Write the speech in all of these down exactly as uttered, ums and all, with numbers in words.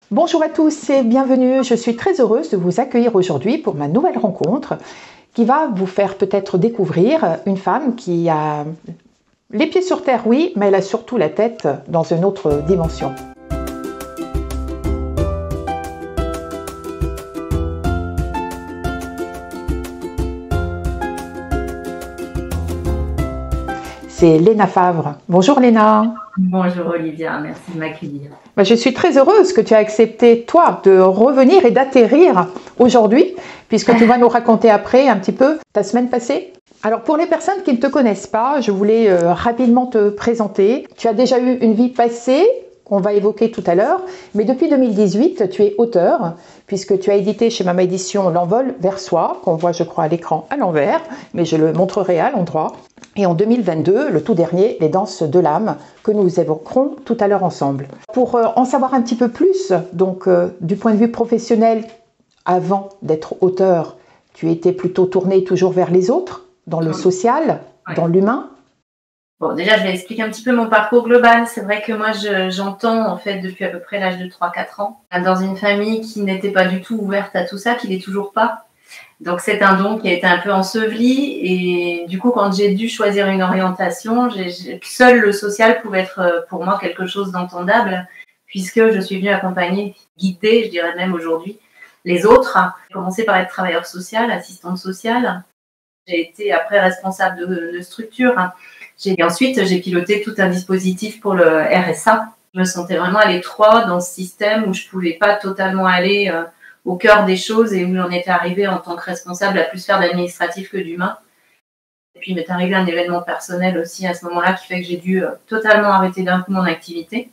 Bonjour à tous et bienvenue. Je suis très heureuse de vous accueillir aujourd'hui pour ma nouvelle rencontre qui va vous faire peut-être découvrir une femme qui a les pieds sur terre, oui, mais elle a surtout la tête dans une autre dimension. C'est Léna Favre. Bonjour Léna. Bonjour Olivia, merci de m'accueillir. Je suis très heureuse que tu as accepté, toi, de revenir et d'atterrir aujourd'hui, puisque tu vas nous raconter après un petit peu ta semaine passée. Alors pour les personnes qui ne te connaissent pas, je voulais euh, rapidement te présenter. Tu as déjà eu une vie passée, qu'on va évoquer tout à l'heure, mais depuis deux mille dix-huit, tu es auteur, puisque tu as édité chez Mama Édition L'Envol vers soi, qu'on voit je crois à l'écran à l'envers, mais je le montrerai à l'endroit. Et en deux mille vingt-deux, le tout dernier, Les Danses de l'âme, que nous évoquerons tout à l'heure ensemble. Pour euh, en savoir un petit peu plus, donc euh, du point de vue professionnel, avant d'être auteur, tu étais plutôt tournée toujours vers les autres, dans le social, ouais. Dans l'humain. Bon, déjà, je vais expliquer un petit peu mon parcours global. C'est vrai que moi, j'entends, en fait, depuis à peu près l'âge de trois quatre ans, dans une famille qui n'était pas du tout ouverte à tout ça, qui n'est toujours pas. Donc, c'est un don qui a été un peu enseveli. Et du coup, quand j'ai dû choisir une orientation, j'ai, j'ai, seul le social pouvait être pour moi quelque chose d'entendable, puisque je suis venue accompagner, guider, je dirais même aujourd'hui, les autres. J'ai commencé par être travailleur social, assistante sociale. J'ai été après responsable de, de structure. J'ai, ensuite, j'ai piloté tout un dispositif pour le R S A. Je me sentais vraiment à l'étroit dans ce système où je ne pouvais pas totalement aller euh, au cœur des choses et où j'en étais arrivée en tant que responsable à plus faire d'administratif que d'humain. Et puis, il m'est arrivé un événement personnel aussi à ce moment-là qui fait que j'ai dû euh, totalement arrêter d'un coup mon activité.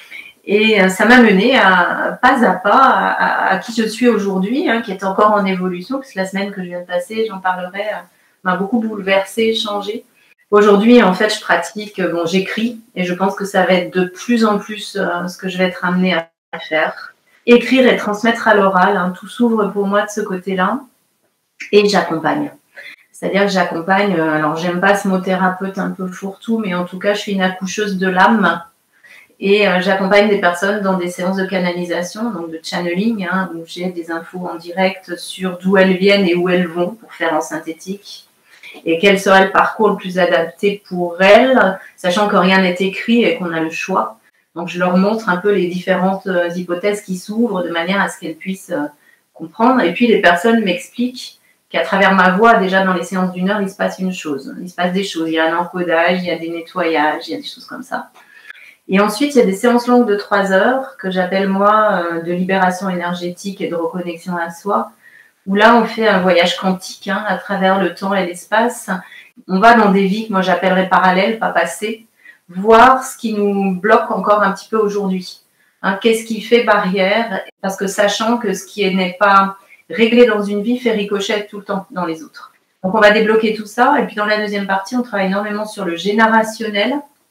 Et euh, ça m'a menée à, pas à pas à, à, à qui je suis aujourd'hui, hein, qui est encore en évolution, parce que la semaine que je viens de passer, j'en parlerai, euh, m'a beaucoup bouleversée, changée. Aujourd'hui, en fait, je pratique, bon, j'écris et je pense que ça va être de plus en plus euh, ce que je vais être amenée à faire. Écrire et transmettre à l'oral, hein, tout s'ouvre pour moi de ce côté-là et j'accompagne. C'est-à-dire que j'accompagne, euh, alors j'aime pas ce mot thérapeute un peu fourre-tout, mais en tout cas, je suis une accoucheuse de l'âme et euh, j'accompagne des personnes dans des séances de canalisation, donc de channeling, hein, où j'ai des infos en direct sur d'où elles viennent et où elles vont pour faire en synthétique. Et quel serait le parcours le plus adapté pour elles, sachant que rien n'est écrit et qu'on a le choix. Donc, je leur montre un peu les différentes hypothèses qui s'ouvrent de manière à ce qu'elles puissent comprendre. Et puis, les personnes m'expliquent qu'à travers ma voix, déjà dans les séances d'une heure, il se passe une chose. Il se passe des choses. Il y a un encodage, il y a des nettoyages, il y a des choses comme ça. Et ensuite, il y a des séances longues de trois heures que j'appelle, moi, de libération énergétique et de reconnexion à soi, où là, on fait un voyage quantique hein, à travers le temps et l'espace. On va dans des vies que moi, j'appellerais parallèles, pas passées, voir ce qui nous bloque encore un petit peu aujourd'hui. Hein, qu'est-ce qui fait barrière? Parce que sachant que ce qui n'est pas réglé dans une vie fait ricochet tout le temps dans les autres. Donc, on va débloquer tout ça. Et puis, dans la deuxième partie, on travaille énormément sur le générationnel,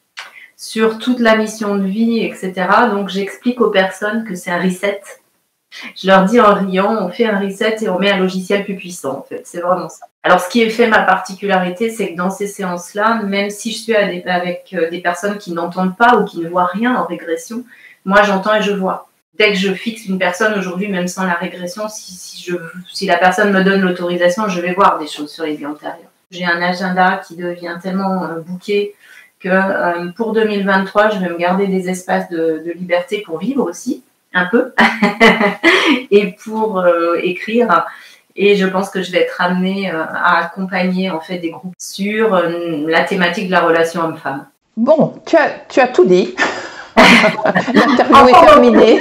sur toute la mission de vie, et cetera. Donc, j'explique aux personnes que c'est un reset. Je leur dis en riant, on fait un reset et on met un logiciel plus puissant, en fait. C'est vraiment ça. Alors, ce qui est fait, ma particularité, c'est que dans ces séances-là, même si je suis avec des personnes qui n'entendent pas ou qui ne voient rien en régression, moi, j'entends et je vois. Dès que je fixe une personne aujourd'hui, même sans la régression, si, si, je, si la personne me donne l'autorisation, je vais voir des choses sur les vies antérieures. J'ai un agenda qui devient tellement euh, bouqué que euh, pour deux mille vingt-trois, je vais me garder des espaces de, de liberté pour vivre aussi. Un peu, et pour euh, écrire. Et je pense que je vais être amenée euh, à accompagner en fait des groupes sur euh, la thématique de la relation homme-femme. Bon, tu as, tu as tout dit. L'interview est terminée.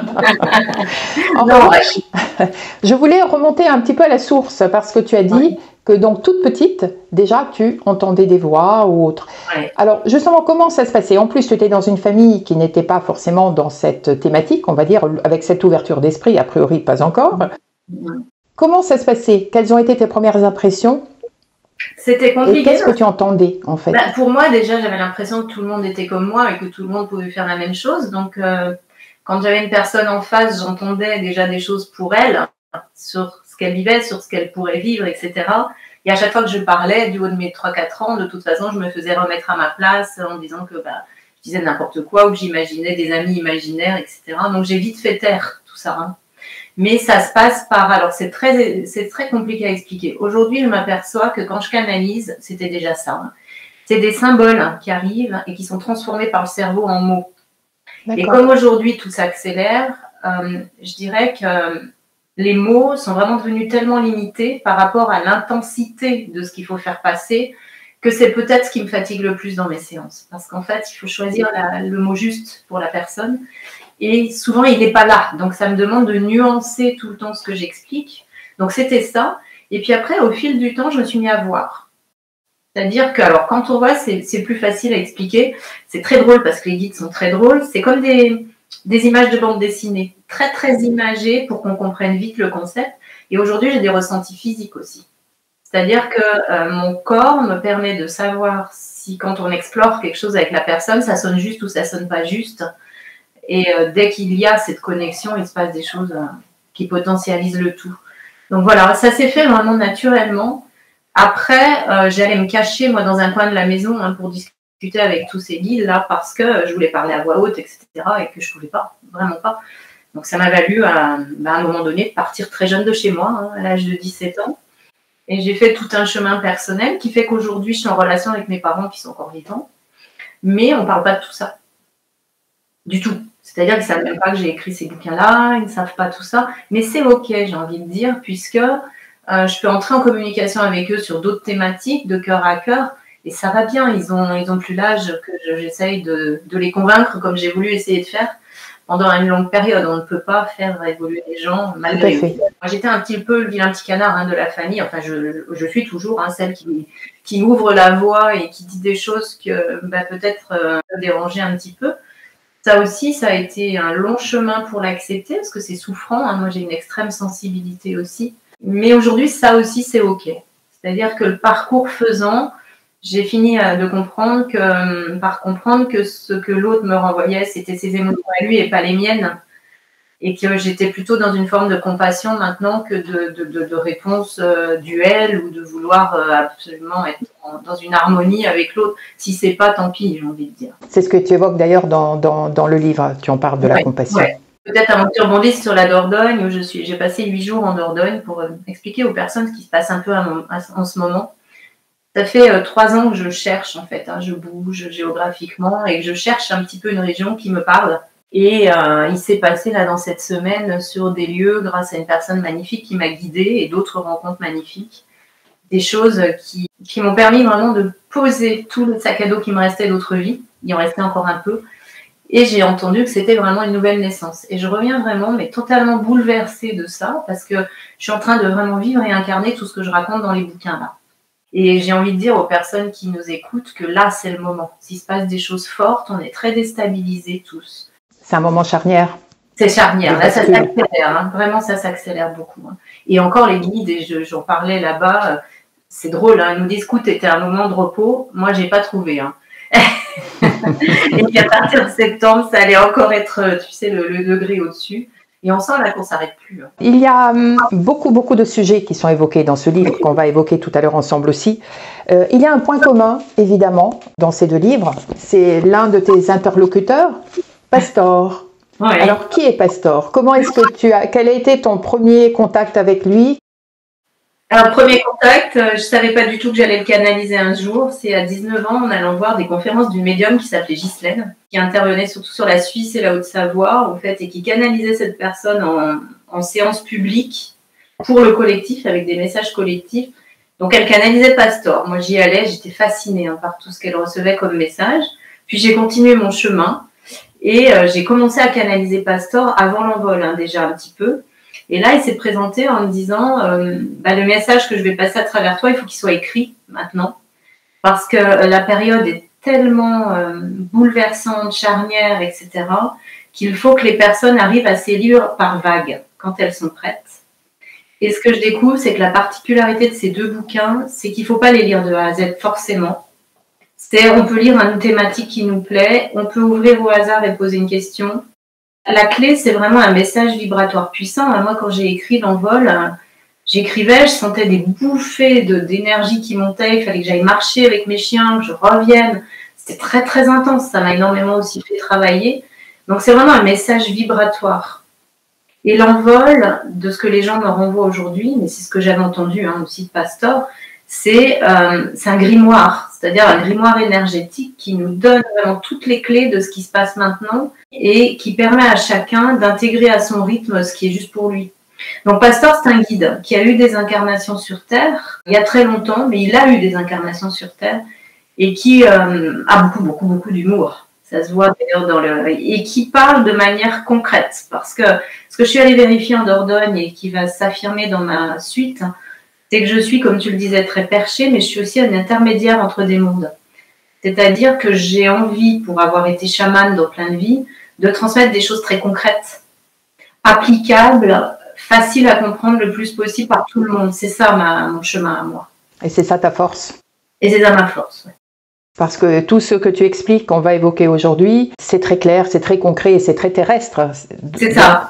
En revanche, je voulais remonter un petit peu à la source parce que tu as dit ouais. que donc toute petite, déjà tu entendais des voix ou autre. Ouais. Alors justement, comment ça se passait? En plus, tu étais dans une famille qui n'était pas forcément dans cette thématique, on va dire, avec cette ouverture d'esprit, a priori pas encore. Ouais. Comment ça se passait? Quelles ont été tes premières impressions? C'était compliqué. Et qu'est-ce que tu entendais en fait? Bah, pour moi, déjà, j'avais l'impression que tout le monde était comme moi et que tout le monde pouvait faire la même chose. Donc, euh, quand j'avais une personne en face, j'entendais déjà des choses pour elle, sur ce qu'elle vivait, sur ce qu'elle pourrait vivre, et cetera. Et à chaque fois que je parlais, du haut de mes trois quatre ans, de toute façon, je me faisais remettre à ma place en disant que bah, je disais n'importe quoi ou que j'imaginais des amis imaginaires, et cetera. Donc j'ai vite fait taire tout ça. Hein. Mais ça se passe par... Alors c'est très, c'est très compliqué à expliquer. Aujourd'hui, je m'aperçois que quand je canalise, c'était déjà ça. Hein. C'est des symboles hein, qui arrivent et qui sont transformés par le cerveau en mots. Et comme aujourd'hui tout s'accélère, euh, je dirais que euh, les mots sont vraiment devenus tellement limités par rapport à l'intensité de ce qu'il faut faire passer que c'est peut-être ce qui me fatigue le plus dans mes séances. Parce qu'en fait, il faut choisir la, le mot juste pour la personne. Et souvent, il n'est pas là. Donc, ça me demande de nuancer tout le temps ce que j'explique. Donc, c'était ça. Et puis après, au fil du temps, je me suis mis à voir. C'est-à-dire que, alors, quand on voit, c'est plus facile à expliquer. C'est très drôle parce que les guides sont très drôles. C'est comme des, des images de bande dessinée. Très, très imagées pour qu'on comprenne vite le concept. Et aujourd'hui, j'ai des ressentis physiques aussi. C'est-à-dire que euh, mon corps me permet de savoir si, quand on explore quelque chose avec la personne, ça sonne juste ou ça sonne pas juste. Et euh, dès qu'il y a cette connexion, il se passe des choses euh, qui potentialisent le tout. Donc voilà, ça s'est fait vraiment naturellement. Après, euh, j'allais me cacher, moi, dans un coin de la maison hein, pour discuter avec tous ces guides-là parce que je voulais parler à voix haute, et cetera et que je ne pouvais pas, vraiment pas. Donc ça m'a valu, à, bah, à un moment donné, de partir très jeune de chez moi, hein, à l'âge de dix-sept ans. Et j'ai fait tout un chemin personnel qui fait qu'aujourd'hui, je suis en relation avec mes parents qui sont encore vivants. Mais on ne parle pas de tout ça. Du tout. C'est-à-dire qu'ils ne savent même pas que j'ai écrit ces bouquins-là, ils ne savent pas tout ça. Mais c'est OK, j'ai envie de dire, puisque euh, je peux entrer en communication avec eux sur d'autres thématiques, de cœur à cœur, et ça va bien. Ils ont, ils ont plus l'âge que j'essaye de, de les convaincre, comme j'ai voulu essayer de faire pendant une longue période. On ne peut pas faire évoluer les gens malgré eux. Moi, j'étais un petit peu le vilain petit canard hein, de la famille. Enfin, je, je suis toujours hein, celle qui, qui ouvre la voie et qui dit des choses que bah, peut-être euh, déranger un petit peu. Ça aussi, ça a été un long chemin pour l'accepter parce que c'est souffrant. Hein. Moi, j'ai une extrême sensibilité aussi. Mais aujourd'hui, ça aussi, c'est OK. C'est-à-dire que le parcours faisant, j'ai fini de comprendre que, par comprendre que ce que l'autre me renvoyait, c'était ses émotions à lui et pas les miennes. Et que j'étais plutôt dans une forme de compassion maintenant que de, de, de, de réponse euh, duel ou de vouloir euh, absolument être en, dans une harmonie avec l'autre. Si c'est pas, tant pis, j'ai envie de dire. C'est ce que tu évoques d'ailleurs dans, dans, dans le livre, tu en parles de ouais, la compassion. Ouais. Peut-être avant que tu rebondisses sur la Dordogne, où je suis, j'ai passé huit jours en Dordogne pour euh, expliquer aux personnes ce qui se passe un peu à mon, à, en ce moment. Ça fait euh, trois ans que je cherche, en fait. Hein, je bouge géographiquement et que je cherche un petit peu une région qui me parle. Et euh, il s'est passé, là, dans cette semaine, sur des lieux, grâce à une personne magnifique qui m'a guidée et d'autres rencontres magnifiques, des choses qui, qui m'ont permis vraiment de poser tout le sac à dos qui me restait d'autres vies. Il en restait encore un peu. Et j'ai entendu que c'était vraiment une nouvelle naissance. Et je reviens vraiment, mais totalement bouleversée de ça, parce que je suis en train de vraiment vivre et incarner tout ce que je raconte dans les bouquins, là. Et j'ai envie de dire aux personnes qui nous écoutent que là, c'est le moment. S'il se passe des choses fortes, on est très déstabilisés tous. C'est un moment charnière. C'est charnière. Là, ça s'accélère. Hein. Vraiment, ça s'accélère beaucoup. Hein. Et encore, les guides, et j'en parlais là-bas, euh, c'est drôle. Hein, ils nous disent, écoute, était un moment de repos. Moi, j'ai pas trouvé. Hein. Et qu'à partir de septembre, ça allait encore être, tu sais, le, le degré au-dessus. Et on sent là qu'on ne s'arrête plus. Hein. Il y a hum, beaucoup, beaucoup de sujets qui sont évoqués dans ce livre, qu'on va évoquer tout à l'heure ensemble aussi. Euh, il y a un point commun, évidemment, dans ces deux livres. C'est l'un de tes interlocuteurs, Pastor. Ouais. Alors, qui est Pastor? Comment est-ce que tu as... Quel a été ton premier contact avec lui? Alors, premier contact, je ne savais pas du tout que j'allais le canaliser un jour. C'est à dix-neuf ans, en allant voir des conférences d'une médium qui s'appelait Ghislaine, qui intervenait surtout sur la Suisse et la Haute-Savoie, en fait, et qui canalisait cette personne en, en séance publique pour le collectif, avec des messages collectifs. Donc, elle canalisait Pastor. Moi, j'y allais, j'étais fascinée hein, par tout ce qu'elle recevait comme message. Puis, j'ai continué mon chemin et euh, j'ai commencé à canaliser Pastor avant l'envol, hein, déjà un petit peu. Et là, il s'est présenté en me disant euh, bah, le message que je vais passer à travers toi, il faut qu'il soit écrit maintenant. Parce que la période est tellement euh, bouleversante, charnière, et cetera, qu'il faut que les personnes arrivent à s'y lire par vagues quand elles sont prêtes. Et ce que je découvre, c'est que la particularité de ces deux bouquins, c'est qu'il ne faut pas les lire de A à Z forcément. C'est on peut lire une thématique qui nous plaît, on peut ouvrir au hasard et poser une question. La clé, c'est vraiment un message vibratoire puissant. Moi, quand j'ai écrit l'envol, j'écrivais, je sentais des bouffées de, d'énergie qui montaient. Il fallait que j'aille marcher avec mes chiens, que je revienne. c'est très très intense, ça m'a énormément aussi fait travailler. Donc c'est vraiment un message vibratoire. Et l'envol de ce que les gens me renvoient aujourd'hui, mais c'est ce que j'avais entendu hein, aussi de Pastor, c'est euh, un grimoire, c'est-à-dire un grimoire énergétique qui nous donne vraiment toutes les clés de ce qui se passe maintenant et qui permet à chacun d'intégrer à son rythme ce qui est juste pour lui. Donc Pastor, c'est un guide qui a eu des incarnations sur Terre il y a très longtemps, mais il a eu des incarnations sur Terre et qui euh, a beaucoup, beaucoup, beaucoup d'humour. Ça se voit d'ailleurs dans le... Et qui parle de manière concrète. Parce que ce que je suis allée vérifier en Dordogne et qui va s'affirmer dans ma suite, c'est que je suis, comme tu le disais, très perchée, mais je suis aussi un intermédiaire entre des mondes. C'est-à-dire que j'ai envie, pour avoir été chamane dans plein de vies, de transmettre des choses très concrètes, applicables, faciles à comprendre le plus possible par tout le monde. C'est ça ma, mon chemin à moi. Et c'est ça ta force. Et c'est ça ma force, oui. Parce que tout ce que tu expliques, qu'on va évoquer aujourd'hui, c'est très clair, c'est très concret et c'est très terrestre. C'est ça.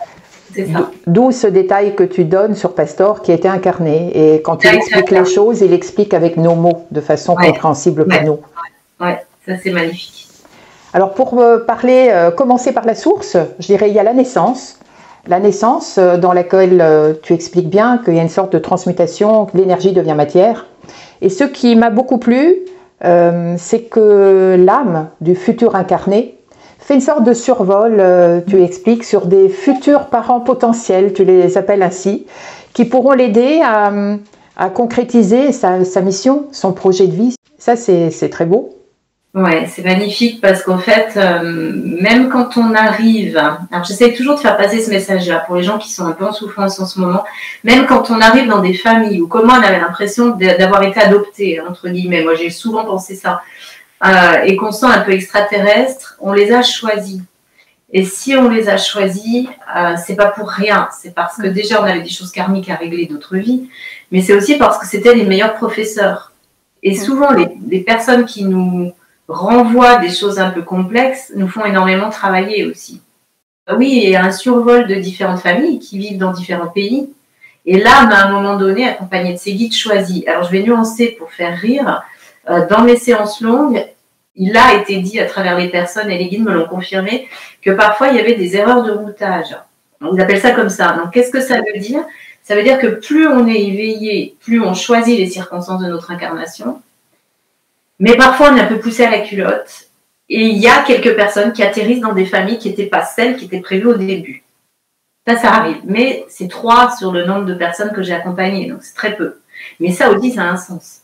D'où ce détail que tu donnes sur Pastor qui a été incarné. Et quand il explique les choses, il explique avec nos mots, de façon ouais. compréhensible ouais. pour nous. Oui, ouais. Ça c'est magnifique. Alors pour parler, euh, commencer par la source, je dirais il y a la naissance. La naissance euh, dans laquelle euh, tu expliques bien qu'il y a une sorte de transmutation, que l'énergie devient matière. Et ce qui m'a beaucoup plu, Euh, c'est que l'âme du futur incarné fait une sorte de survol, euh, tu expliques, sur des futurs parents potentiels, tu les appelles ainsi, qui pourront l'aider à, à concrétiser sa, sa mission, son projet de vie. Ça, c'est très beau. Ouais, c'est magnifique parce qu'en fait, euh, même quand on arrive, alors j'essaie toujours de faire passer ce message-là pour les gens qui sont un peu en souffrance en ce moment, même quand on arrive dans des familles où comment on avait l'impression d'avoir été adopté, entre guillemets, moi j'ai souvent pensé ça, euh, et qu'on se sent un peu extraterrestre, on les a choisis. Et si on les a choisis, euh, c'est pas pour rien, c'est parce que déjà on avait des choses karmiques à régler d'autres vies, mais c'est aussi parce que c'était les meilleurs professeurs. Et souvent les, les personnes qui nous renvoient des choses un peu complexes, nous font énormément travailler aussi. Oui, il y a un survol de différentes familles qui vivent dans différents pays. Et l'âme, à un moment donné, accompagnée de ses guides choisis. Alors, je vais nuancer pour faire rire. Euh, dans mes séances longues, il a été dit à travers les personnes, et les guides me l'ont confirmé, que parfois, il y avait des erreurs de routage. On appelle ça comme ça. Donc, qu'est-ce que ça veut dire? Ça veut dire que plus on est éveillé, plus on choisit les circonstances de notre incarnation. Mais parfois, on est un peu poussé à la culotte. Et il y a quelques personnes qui atterrissent dans des familles qui n'étaient pas celles qui étaient prévues au début. Ça, ça arrive. Mais c'est trois sur le nombre de personnes que j'ai accompagnées. Donc, c'est très peu. Mais ça aussi, ça a un sens.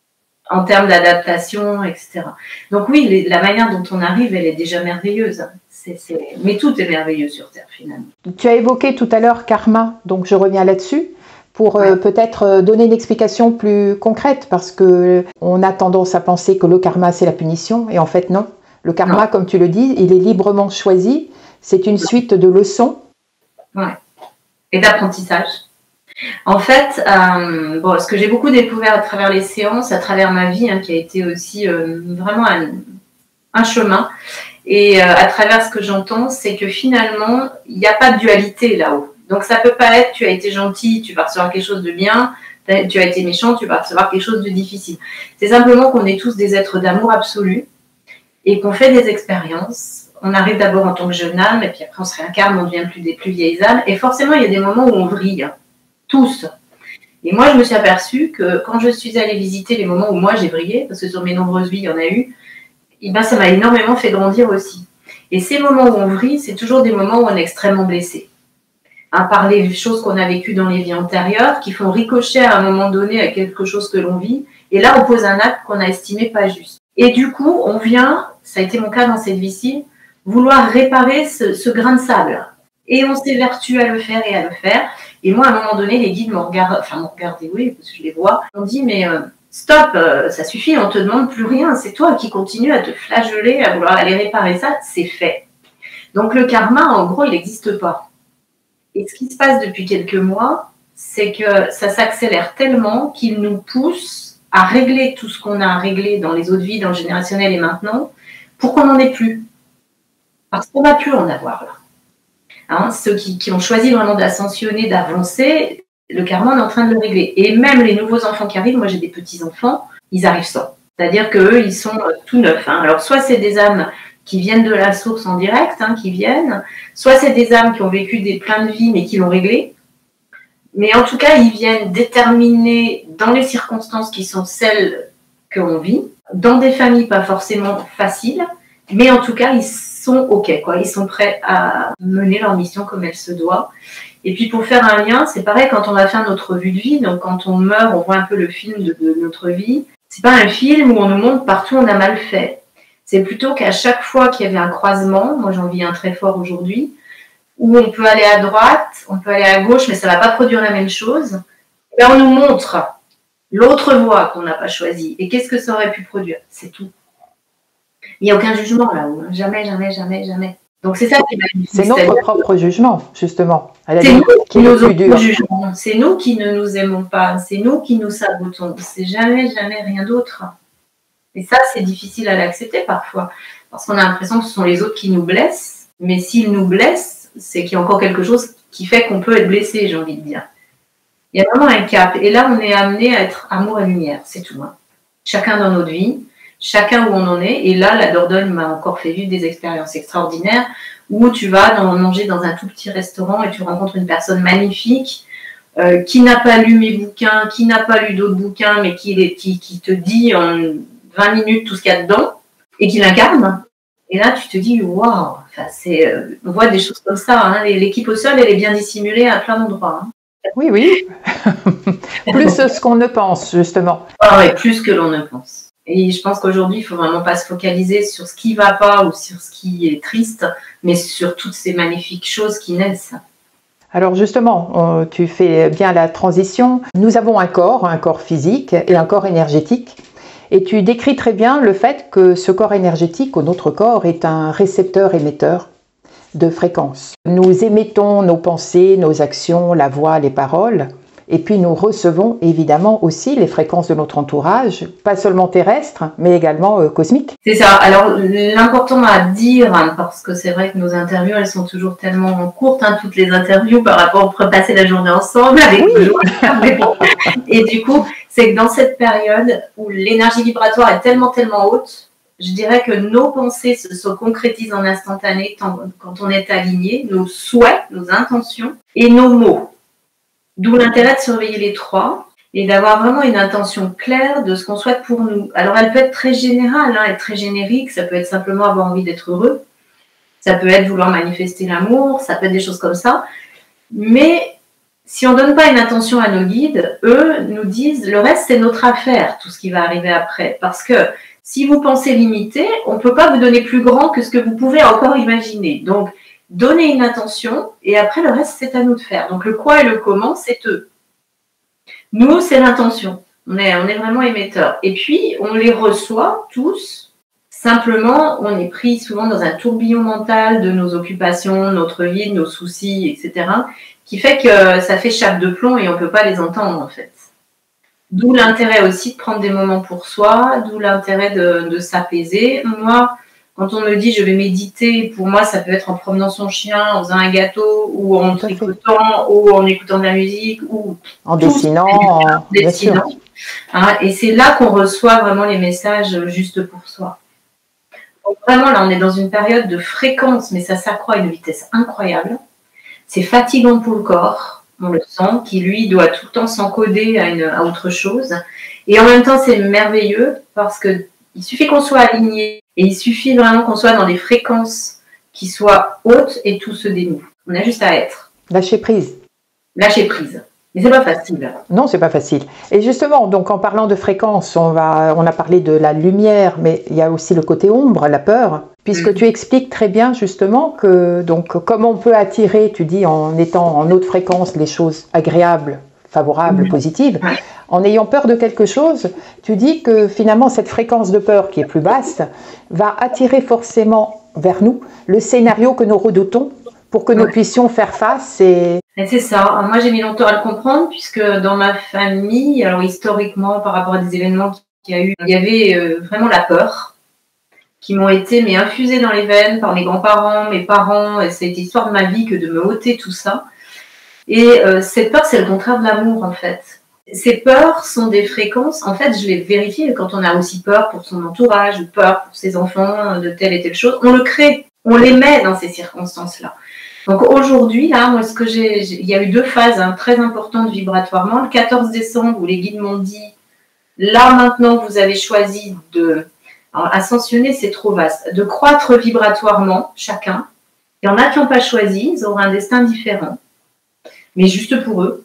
En termes d'adaptation, et cetera. Donc oui, les, la manière dont on arrive, elle est déjà merveilleuse. C'est, c'est... Mais tout est merveilleux sur Terre, finalement. Tu as évoqué tout à l'heure karma. Donc, je reviens là-dessus. Pour euh, peut-être donner une explication plus concrète, parce qu'on a tendance à penser que le karma, c'est la punition, et en fait, non. Le karma, non. Comme tu le dis, il est librement choisi, c'est une suite de leçons. Ouais. Et d'apprentissage. En fait, euh, bon, ce que j'ai beaucoup découvert à travers les séances, à travers ma vie, hein, qui a été aussi euh, vraiment un, un chemin, et euh, à travers ce que j'entends, c'est que finalement, il n'y a pas de dualité là-haut. Donc, ça peut pas être, tu as été gentil, tu vas recevoir quelque chose de bien, tu as été méchant, tu vas recevoir quelque chose de difficile. C'est simplement qu'on est tous des êtres d'amour absolu et qu'on fait des expériences. On arrive d'abord en tant que jeune âme et puis après on se réincarne, on devient plus des plus vieilles âmes. Et forcément, il y a des moments où on vrille, tous. Et moi, je me suis aperçue que quand je suis allée visiter les moments où moi j'ai vrillé, parce que sur mes nombreuses vies, il y en a eu, et ben, ça m'a énormément fait grandir aussi. Et ces moments où on vrille, c'est toujours des moments où on est extrêmement blessé. Hein, par les choses qu'on a vécues dans les vies antérieures, qui font ricocher à un moment donné à quelque chose que l'on vit. Et là, on pose un acte qu'on a estimé pas juste. Et du coup, on vient, ça a été mon cas dans cette vie-ci, vouloir réparer ce, ce grain de sable. Et on s'évertue à le faire et à le faire. Et moi, à un moment donné, les guides me regardent, enfin, me regardaient, oui, parce que je les vois. On dit, mais euh, stop, euh, ça suffit, on te demande plus rien. C'est toi qui continues à te flageller, à vouloir aller réparer ça. C'est fait. Donc, le karma, en gros, il n'existe pas. Et ce qui se passe depuis quelques mois, c'est que ça s'accélère tellement qu'il nous pousse à régler tout ce qu'on a à régler dans les autres vies, dans le générationnel et maintenant, pour qu'on n'en ait plus. Parce qu'on n'a plus en avoir là. Hein, ceux qui, qui ont choisi vraiment d'ascensionner, d'avancer, le karma, on est en train de le régler. Et même les nouveaux enfants qui arrivent, moi j'ai des petits-enfants, ils arrivent sans. C'est-à-dire qu'eux, ils sont euh, tout neufs. Hein. Alors, soit c'est des âmes qui viennent de la source en direct, hein, qui viennent, soit c'est des âmes qui ont vécu des pleins de vie, mais qui l'ont réglé. Mais en tout cas, ils viennent déterminer dans les circonstances qui sont celles que l'on vit, dans des familles pas forcément faciles, mais en tout cas, ils sont OK, quoi. Ils sont prêts à mener leur mission comme elle se doit. Et puis, pour faire un lien, c'est pareil quand on va faire notre revue de vie. Donc, quand on meurt, on voit un peu le film de, de notre vie. C'est pas un film où on nous montre partout où on a mal fait. C'est plutôt qu'à chaque fois qu'il y avait un croisement, moi j'en vis un très fort aujourd'hui, où on peut aller à droite, on peut aller à gauche, mais ça ne va pas produire la même chose, et on nous montre l'autre voie qu'on n'a pas choisie. Et qu'est-ce que ça aurait pu produire? C'est tout. Il n'y a aucun jugement là-haut. Jamais, jamais, jamais, jamais. Donc c'est ça qui m'a dit. C'est notre propre jugement, justement. C'est nous qui nous jugeons. C'est nous qui ne nous aimons pas. C'est nous qui nous sabotons. C'est jamais, jamais rien d'autre. Et ça, c'est difficile à l'accepter parfois. Parce qu'on a l'impression que ce sont les autres qui nous blessent. Mais s'ils nous blessent, c'est qu'il y a encore quelque chose qui fait qu'on peut être blessé, j'ai envie de dire. Il y a vraiment un cap. Et là, on est amené à être amour et lumière. C'est tout. Hein. Chacun dans notre vie. Chacun où on en est. Et là, la Dordogne m'a encore fait vivre des expériences extraordinaires où tu vas dans, manger dans un tout petit restaurant et tu rencontres une personne magnifique euh, qui n'a pas lu mes bouquins, qui n'a pas lu d'autres bouquins, mais qui, qui, qui te dit en vingt minutes tout ce qu'il y a dedans et qui l'incarne. Et là, tu te dis, waouh, enfin, c'est, euh, on voit des choses comme ça. Hein. L'équipe au sol, elle est bien dissimulée à plein d'endroits. Hein. Oui, oui. Plus ce qu'on ne pense, justement. Ah oui, plus que l'on ne pense. Et je pense qu'aujourd'hui, il ne faut vraiment pas se focaliser sur ce qui ne va pas ou sur ce qui est triste, mais sur toutes ces magnifiques choses qui naissent. Alors justement, tu fais bien la transition. Nous avons un corps, un corps physique et un corps énergétique. Et tu décris très bien le fait que ce corps énergétique, ou notre corps, est un récepteur-émetteur de fréquences. Nous émettons nos pensées, nos actions, la voix, les paroles. Et puis nous recevons évidemment aussi les fréquences de notre entourage, pas seulement terrestres, mais également euh, cosmiques. C'est ça. Alors l'important à dire, hein, parce que c'est vrai que nos interviews, elles sont toujours tellement courtes, hein, toutes les interviews par rapport, on pourrait passer la journée ensemble avec oui. toujours. Mais bon. Et du coup, c'est que dans cette période où l'énergie vibratoire est tellement, tellement haute, je dirais que nos pensées se, se concrétisent en instantané quand on est aligné, nos souhaits, nos intentions et nos mots. D'où l'intérêt de surveiller les trois et d'avoir vraiment une intention claire de ce qu'on souhaite pour nous. Alors, elle peut être très générale, hein, être très générique, ça peut être simplement avoir envie d'être heureux, ça peut être vouloir manifester l'amour, ça peut être des choses comme ça. Mais si on ne donne pas une intention à nos guides, eux nous disent le reste, c'est notre affaire, tout ce qui va arriver après. Parce que si vous pensez limité, on ne peut pas vous donner plus grand que ce que vous pouvez encore imaginer. Donc, donnez une intention et après le reste c'est à nous de faire. Donc le quoi et le comment c'est eux. Nous c'est l'intention. On est, on est vraiment émetteurs. Et puis on les reçoit tous. Simplement on est pris souvent dans un tourbillon mental de nos occupations, notre vie, nos soucis, et cetera. Qui fait que ça fait chape de plomb et on ne peut pas les entendre en fait. D'où l'intérêt aussi de prendre des moments pour soi, d'où l'intérêt de, de s'apaiser. Moi, quand on me dit je vais méditer, pour moi, ça peut être en promenant son chien, en faisant un gâteau, ou en tricotant, ou en écoutant de la musique, ou en dessinant. En dessinant. Hein, et c'est là qu'on reçoit vraiment les messages juste pour soi. Donc vraiment, là, on est dans une période de fréquence, mais ça s'accroît à une vitesse incroyable. C'est fatigant pour le corps, on le sent, qui lui doit tout le temps s'encoder à, une, à autre chose. Et en même temps, c'est merveilleux parce que il suffit qu'on soit aligné et il suffit vraiment qu'on soit dans des fréquences qui soient hautes et tout se dénoue. On a juste à être. Lâcher prise. Lâcher prise. Mais c'est pas facile. Non, c'est pas facile. Et justement, donc en parlant de fréquences, on va, on a parlé de la lumière, mais il y a aussi le côté ombre, la peur, puisque mmh. tu expliques très bien justement que donc comme on peut attirer, tu dis en étant en haute fréquence les choses agréables, favorables, mmh. positives. Ouais. En ayant peur de quelque chose, tu dis que finalement cette fréquence de peur qui est plus basse va attirer forcément vers nous le scénario que nous redoutons pour que nous ouais. puissions faire face. Et, et c'est ça. Moi, j'ai mis longtemps à le comprendre puisque dans ma famille, alors historiquement, par rapport à des événements qu'il y a eu, il y avait euh, vraiment la peur qui m'ont été mais infusées dans les veines par mes grands-parents, mes parents. Et c'est l'histoire de ma vie que de me ôter tout ça. Et euh, cette peur, c'est le contraire de l'amour en fait. Ces peurs sont des fréquences, en fait, je l'ai vérifié, quand on a aussi peur pour son entourage, peur pour ses enfants de telle et telle chose, on le crée, on les met dans ces circonstances-là. Donc aujourd'hui, là, moi, ce que j'ai, il y a eu deux phases hein, très importantes vibratoirement. Le quatorze décembre, où les guides m'ont dit, là maintenant, vous avez choisi de, alors, ascensionner, c'est trop vaste, de croître vibratoirement, chacun. Il y en a qui n'ont pas choisi, ils auront un destin différent, mais juste pour eux.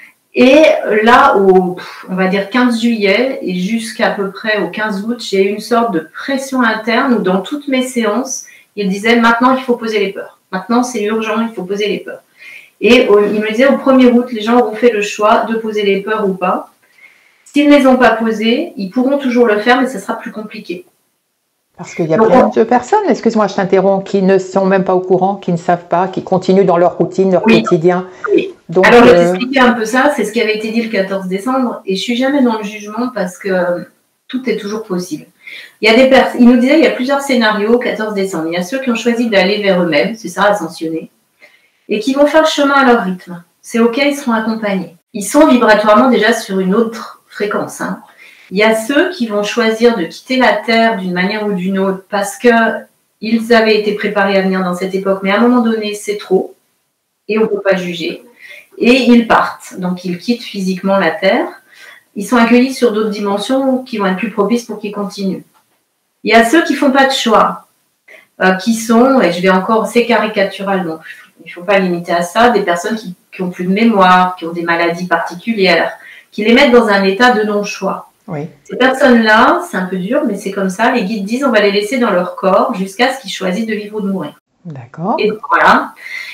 Et là, au, on va dire quinze juillet et jusqu'à peu près au quinze août, j'ai eu une sorte de pression interne où dans toutes mes séances, il disait maintenant il faut poser les peurs. Maintenant c'est urgent, il faut poser les peurs. Et au, il me disait au premier août, les gens auront fait le choix de poser les peurs ou pas. S'ils ne les ont pas posées, ils pourront toujours le faire, mais ça sera plus compliqué. Parce qu'il y a Donc, plein de personnes, excuse-moi, je t'interromps, qui ne sont même pas au courant, qui ne savent pas, qui continuent dans leur routine, leur oui. quotidien. Oui. Donc, Alors, je vais euh... t'expliquer un peu ça, c'est ce qui avait été dit le quatorze décembre, et je ne suis jamais dans le jugement parce que tout est toujours possible. Il y a des personnes, il nous disait, il y a plusieurs scénarios quatorze décembre. Il y a ceux qui ont choisi d'aller vers eux-mêmes, c'est ça, ascensionner, et qui vont faire le chemin à leur rythme. C'est OK, ils seront accompagnés. Ils sont vibratoirement déjà sur une autre fréquence, hein. Il y a ceux qui vont choisir de quitter la Terre d'une manière ou d'une autre parce qu'ils avaient été préparés à venir dans cette époque, mais à un moment donné, c'est trop et on ne peut pas juger. Et ils partent, donc ils quittent physiquement la Terre. Ils sont accueillis sur d'autres dimensions qui vont être plus propices pour qu'ils continuent. Il y a ceux qui ne font pas de choix, euh, qui sont, et je vais encore, c'est caricatural, donc il ne faut pas limiter à ça, des personnes qui n'ont plus de mémoire, qui ont des maladies particulières, qui les mettent dans un état de non-choix. Oui. Ces personnes-là, c'est un peu dur, mais c'est comme ça. Les guides disent on va les laisser dans leur corps jusqu'à ce qu'ils choisissent de vivre ou de mourir. D'accord. Et voilà.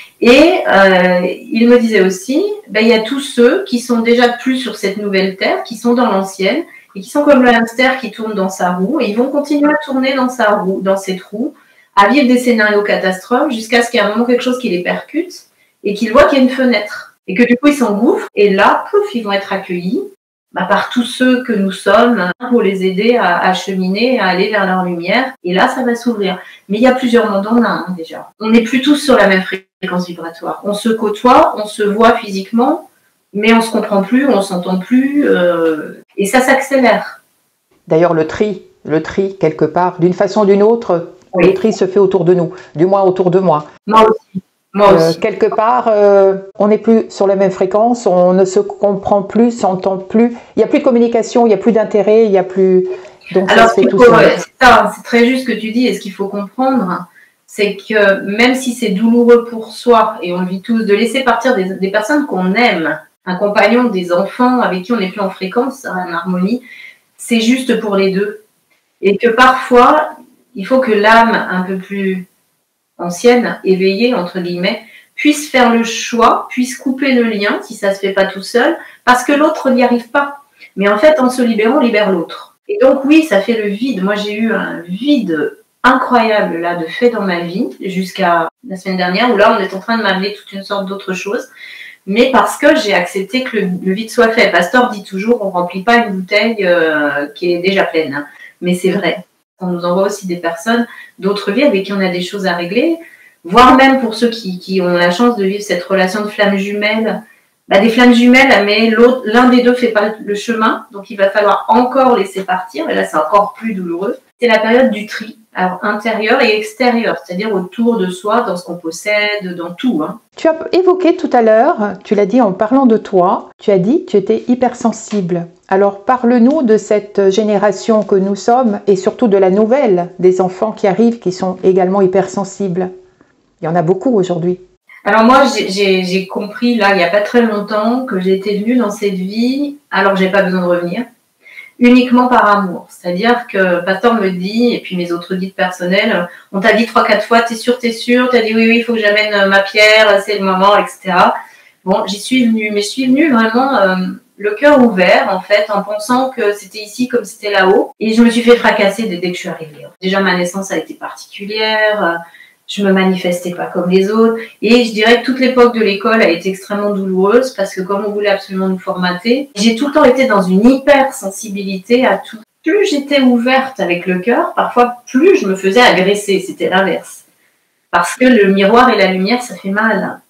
Et euh, il me disait aussi, ben, il y a tous ceux qui sont déjà plus sur cette nouvelle terre, qui sont dans l'ancienne, et qui sont comme le hamster qui tourne dans sa roue, et ils vont continuer à tourner dans sa roue, dans cette roue, à vivre des scénarios catastrophes jusqu'à ce qu'il y ait un moment quelque chose qui les percute et qu'ils voient qu'il y a une fenêtre. Et que du coup, ils s'engouffrent, et là, pouf, ils vont être accueillis bah, par tous ceux que nous sommes pour les aider à, à cheminer, à aller vers leur lumière. Et là, ça va s'ouvrir. Mais il y a plusieurs mondes en un, hein, déjà. On n'est plus tous sur la même fréquence vibratoire. On se côtoie, on se voit physiquement, mais on ne se comprend plus, on ne s'entend plus, euh, et ça s'accélère. D'ailleurs, le tri, le tri, quelque part, d'une façon ou d'une autre, oui. Le tri se fait autour de nous, du moins autour de moi. Moi aussi. Moi Euh, aussi. quelque part, euh, on n'est plus sur la même fréquence, on ne se comprend plus, s'entend plus. Il n'y a plus de communication, il n'y a plus d'intérêt, il n'y a plus. Donc Alors, ça se fait tout faut, seul. Ouais, c'est ça, c'est très juste ce que tu dis. Et ce qu'il faut comprendre, c'est que même si c'est douloureux pour soi, et on le vit tous, de laisser partir des, des personnes qu'on aime, un compagnon, des enfants avec qui on n'est plus en fréquence, en harmonie, c'est juste pour les deux. Et que parfois, il faut que l'âme un peu plus ancienne, éveillée, entre guillemets, puisse faire le choix, puisse couper le lien, si ça ne se fait pas tout seul, parce que l'autre n'y arrive pas. Mais en fait, en se libérant, on libère l'autre. Et donc oui, ça fait le vide. Moi, j'ai eu un vide incroyable là de fait dans ma vie, jusqu'à la semaine dernière, où là, on est en train de m'amener toute une sorte d'autre chose. Mais parce que j'ai accepté que le, le vide soit fait. Pasteur dit toujours, on ne remplit pas une bouteille euh, qui est déjà pleine. Hein. Mais c'est vrai. On nous envoie aussi des personnes d'autres vies avec qui on a des choses à régler, voire même pour ceux qui, qui ont la chance de vivre cette relation de flammes jumelles, bah des flammes jumelles, mais l'autre, l'un des deux ne fait pas le chemin, donc il va falloir encore laisser partir, et là c'est encore plus douloureux. C'est la période du tri, alors intérieur et extérieur, c'est-à-dire autour de soi, dans ce qu'on possède, dans tout. Hein. Tu as évoqué tout à l'heure, tu l'as dit en parlant de toi, tu as dit que tu étais hypersensible. Alors parle-nous de cette génération que nous sommes et surtout de la nouvelle, des enfants qui arrivent qui sont également hypersensibles. Il y en a beaucoup aujourd'hui. Alors moi, j'ai, j'ai compris là, il n'y a pas très longtemps, que j'étais venue dans cette vie, alors j'ai pas besoin de revenir, uniquement par amour. C'est-à-dire que Pasteur me dit, et puis mes autres guides personnels, on t'a dit trois, quatre fois, t'es sûr, t'es sûr, t'as dit oui, oui, il faut que j'amène ma pierre, c'est le moment, et cetera. Bon, j'y suis venue, mais je suis venue vraiment euh, le cœur ouvert, en fait, en pensant que c'était ici comme c'était là-haut. Et je me suis fait fracasser dès, dès que je suis arrivée. Déjà, ma naissance a été particulière, je me manifestais pas comme les autres. Et je dirais que toute l'époque de l'école a été extrêmement douloureuse parce que comme on voulait absolument nous formater, j'ai tout le temps été dans une hypersensibilité à tout. Plus j'étais ouverte avec le cœur, parfois plus je me faisais agresser. C'était l'inverse. Parce que le miroir et la lumière, ça fait mal.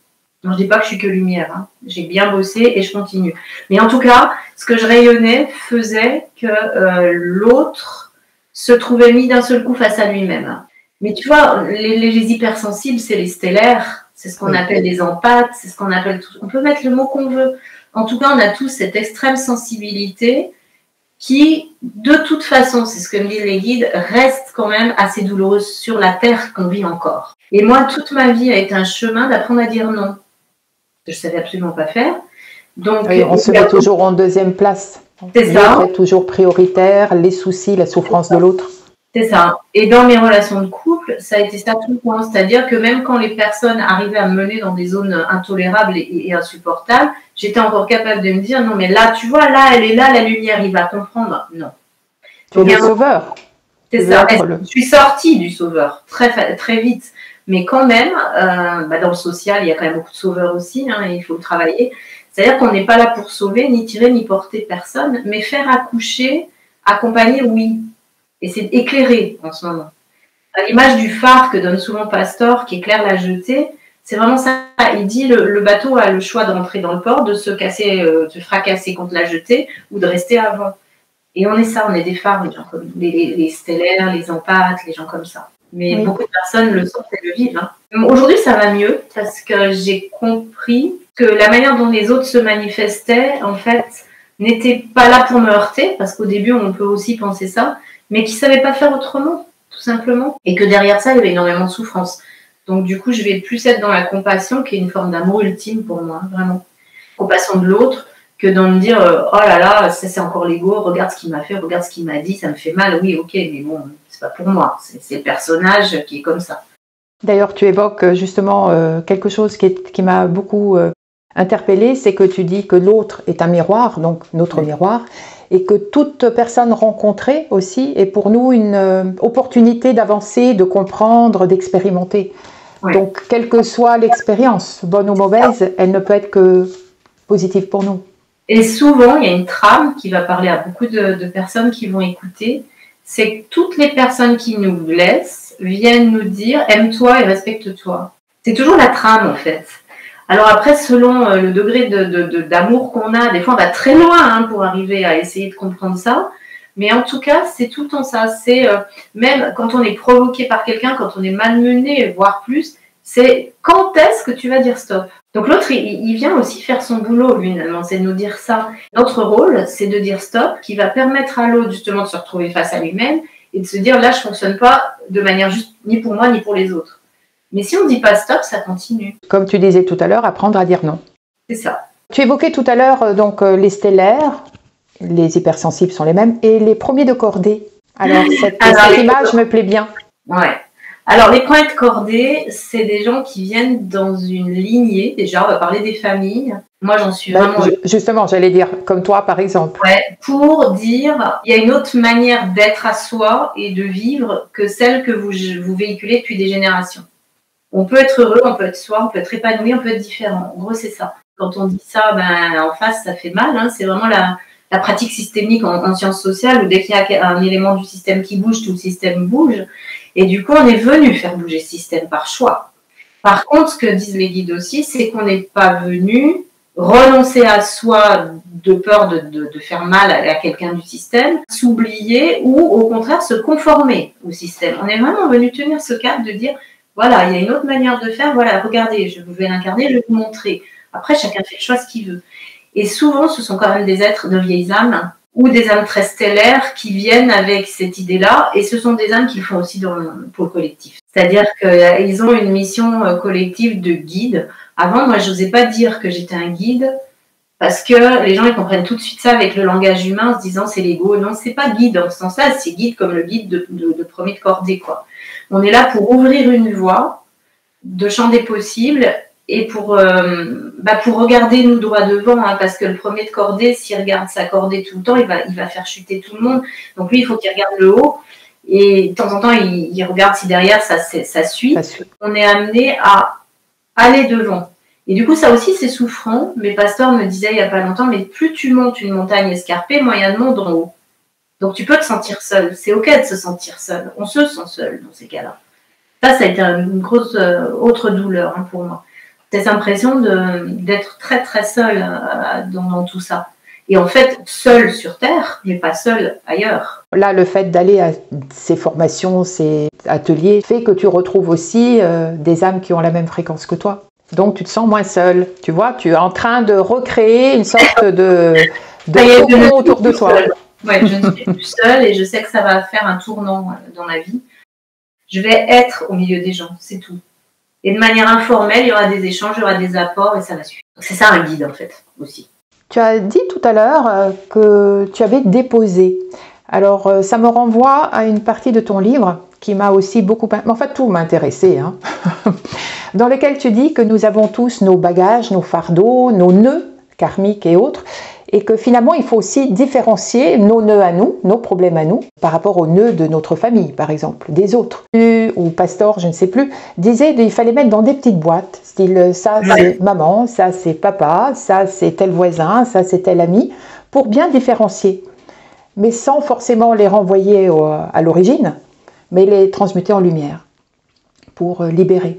Je ne dis pas que je suis que lumière, hein. J'ai bien bossé et je continue. Mais en tout cas, ce que je rayonnais faisait que euh, l'autre se trouvait mis d'un seul coup face à lui-même. Mais tu vois, les, les hypersensibles, c'est les stellaires, c'est ce qu'on oui. appelle les empathes, c'est ce qu'on appelle tout. On peut mettre le mot qu'on veut. En tout cas, on a tous cette extrême sensibilité qui, de toute façon, c'est ce que me disent les guides, reste quand même assez douloureuse sur la terre qu'on vit encore. Et moi, toute ma vie a été un chemin d'apprendre à dire non. Je ne savais absolument pas faire. Donc, oui, on se met toujours en deuxième place. C'est ça. Est toujours prioritaire, les soucis, la souffrance de l'autre. C'est ça. Et dans mes relations de couple, ça a été ça tout le temps. C'est-à-dire que même quand les personnes arrivaient à me mener dans des zones intolérables et, et insupportables, j'étais encore capable de me dire, non, mais là, tu vois, là, elle est là, la lumière, il va comprendre. Non. Tu es le sauveur. C'est ça. Le... Je suis sortie du sauveur très, très vite. Mais quand même, euh, bah dans le social, il y a quand même beaucoup de sauveurs aussi, hein, et il faut travailler. C'est-à-dire qu'on n'est pas là pour sauver, ni tirer, ni porter personne, mais faire accoucher, accompagner, oui. Et c'est éclairer en ce moment. À l'image du phare que donne souvent Pastor, qui éclaire la jetée, c'est vraiment ça. Il dit le, le bateau a le choix de rentrer dans le port, de se casser, euh, de fracasser contre la jetée, ou de rester avant. Et on est ça, on est des phares, les gens comme les, les, les stellaires, les empathes, les gens comme ça. Mais oui. Beaucoup de personnes le sentent et le vivent. Hein. Aujourd'hui, ça va mieux parce que j'ai compris que la manière dont les autres se manifestaient, en fait, n'était pas là pour me heurter, parce qu'au début, on peut aussi penser ça, mais qui ne savaient pas faire autrement, tout simplement. Et que derrière ça, il y avait énormément de souffrance. Donc, du coup, je vais plus être dans la compassion, qui est une forme d'amour ultime pour moi, vraiment. Compassion de l'autre, que dans me dire euh, oh là là, ça c'est encore l'ego, regarde ce qu'il m'a fait, regarde ce qu'il m'a dit, ça me fait mal, oui, ok, mais bon, c'est pas pour moi, c'est le personnage qui est comme ça. D'ailleurs, tu évoques justement euh, quelque chose qui, est, qui m'a beaucoup euh, interpellée, c'est que tu dis que l'autre est un miroir, donc notre oui. miroir, et que toute personne rencontrée aussi est pour nous une euh, opportunité d'avancer, de comprendre, d'expérimenter. Oui. Donc, quelle que soit l'expérience, bonne ou mauvaise, elle ne peut être que positive pour nous. Et souvent, il y a une trame qui va parler à beaucoup de, de personnes qui vont écouter, c'est que toutes les personnes qui nous blessent viennent nous dire « aime-toi et respecte-toi ». C'est toujours la trame, en fait. Alors après, selon le degré de, de, de, d'amour qu'on a, des fois, on va très loin hein, pour arriver à essayer de comprendre ça. Mais en tout cas, c'est tout le temps ça. C'est euh, même quand on est provoqué par quelqu'un, quand on est malmené, voire plus, c'est quand est-ce que tu vas dire stop. Donc l'autre, il, il vient aussi faire son boulot, lui, finalement, c'est de nous dire ça. Notre rôle, c'est de dire stop, qui va permettre à l'autre, justement, de se retrouver face à lui-même et de se dire, là, je ne fonctionne pas de manière juste, ni pour moi, ni pour les autres. Mais si on ne dit pas stop, ça continue. Comme tu disais tout à l'heure, apprendre à dire non. C'est ça. Tu évoquais tout à l'heure donc les stellaires, les hypersensibles sont les mêmes, et les premiers de cordée. Alors, cette, Alors, cette image me plaît bien. Ouais. Alors, les premiers de cordée, c'est des gens qui viennent dans une lignée. Déjà, on va parler des familles. Moi, j'en suis vraiment... Ben, justement, j'allais dire, comme toi, par exemple. Ouais, pour dire, il y a une autre manière d'être à soi et de vivre que celle que vous, vous véhiculez depuis des générations. On peut être heureux, on peut être soi, on peut être épanoui, on peut être différent. En gros, c'est ça. Quand on dit ça, ben, en face, ça fait mal. Hein. C'est vraiment la, la pratique systémique en, en sciences sociales où dès qu'il y a un élément du système qui bouge, tout le système bouge. Et du coup, on est venu faire bouger ce système par choix. Par contre, ce que disent les guides aussi, c'est qu'on n'est pas venu renoncer à soi de peur de, de, de faire mal à, à quelqu'un du système, s'oublier ou au contraire se conformer au système. On est vraiment venu tenir ce cap de dire, voilà, il y a une autre manière de faire, voilà, regardez, je vais l'incarner, je vais vous montrer. Après, chacun fait le choix ce qu'il veut. Et souvent, ce sont quand même des êtres de vieilles âmes ou des âmes très stellaires qui viennent avec cette idée-là, et ce sont des âmes qui le font aussi dans, pour le collectif. C'est-à-dire qu'ils ont une mission collective de guide. Avant, moi, je n'osais pas dire que j'étais un guide, parce que les gens ils comprennent tout de suite ça avec le langage humain, en se disant c'est l'ego. Non, c'est pas guide en ce sens-là, c'est guide comme le guide de, de, de premier de cordée, quoi. On est là pour ouvrir une voie de champ des possibles, et pour, euh, bah pour regarder nous droit devant, hein, parce que le premier de cordée, s'il regarde sa cordée tout le temps, il va, il va faire chuter tout le monde. Donc lui, il faut qu'il regarde le haut, et de temps en temps, il, il regarde si derrière ça, ça suit. Ça suit. On est amené à aller devant. Et du coup, ça aussi, c'est souffrant. Mais Pastor me disait il n'y a pas longtemps, mais plus tu montes une montagne escarpée, moins il y a de monde en haut. Donc tu peux te sentir seul. C'est ok de se sentir seul. On se sent seul dans ces cas-là. Ça, ça a été une grosse euh, autre douleur hein, pour moi. cette impression d'être très très seul euh, dans, dans tout ça. Et en fait, seul sur Terre, mais pas seul ailleurs. Là, le fait d'aller à ces formations, ces ateliers, fait que tu retrouves aussi euh, des âmes qui ont la même fréquence que toi. Donc, tu te sens moins seul. Tu vois, tu es en train de recréer une sorte de, de cocon autour de toi. Oui, je ne suis plus seule et je sais que ça va faire un tournant dans ma vie. Je vais être au milieu des gens, c'est tout. Et de manière informelle, il y aura des échanges, il y aura des apports et ça va suffire. C'est ça un guide, en fait, aussi. Tu as dit tout à l'heure que tu avais déposé. Alors, ça me renvoie à une partie de ton livre qui m'a aussi beaucoup... En fait, tout m'a intéressé, hein, dans lequel tu dis que nous avons tous nos bagages, nos fardeaux, nos nœuds karmiques et autres, et que finalement, il faut aussi différencier nos nœuds à nous, nos problèmes à nous, par rapport aux nœuds de notre famille, par exemple, des autres. Ou Pastor, je ne sais plus, disait qu'il fallait mettre dans des petites boîtes, style ça c'est maman, ça c'est papa, ça c'est tel voisin, ça c'est tel ami, pour bien différencier, mais sans forcément les renvoyer au, à l'origine, mais les transmuter en lumière, pour libérer.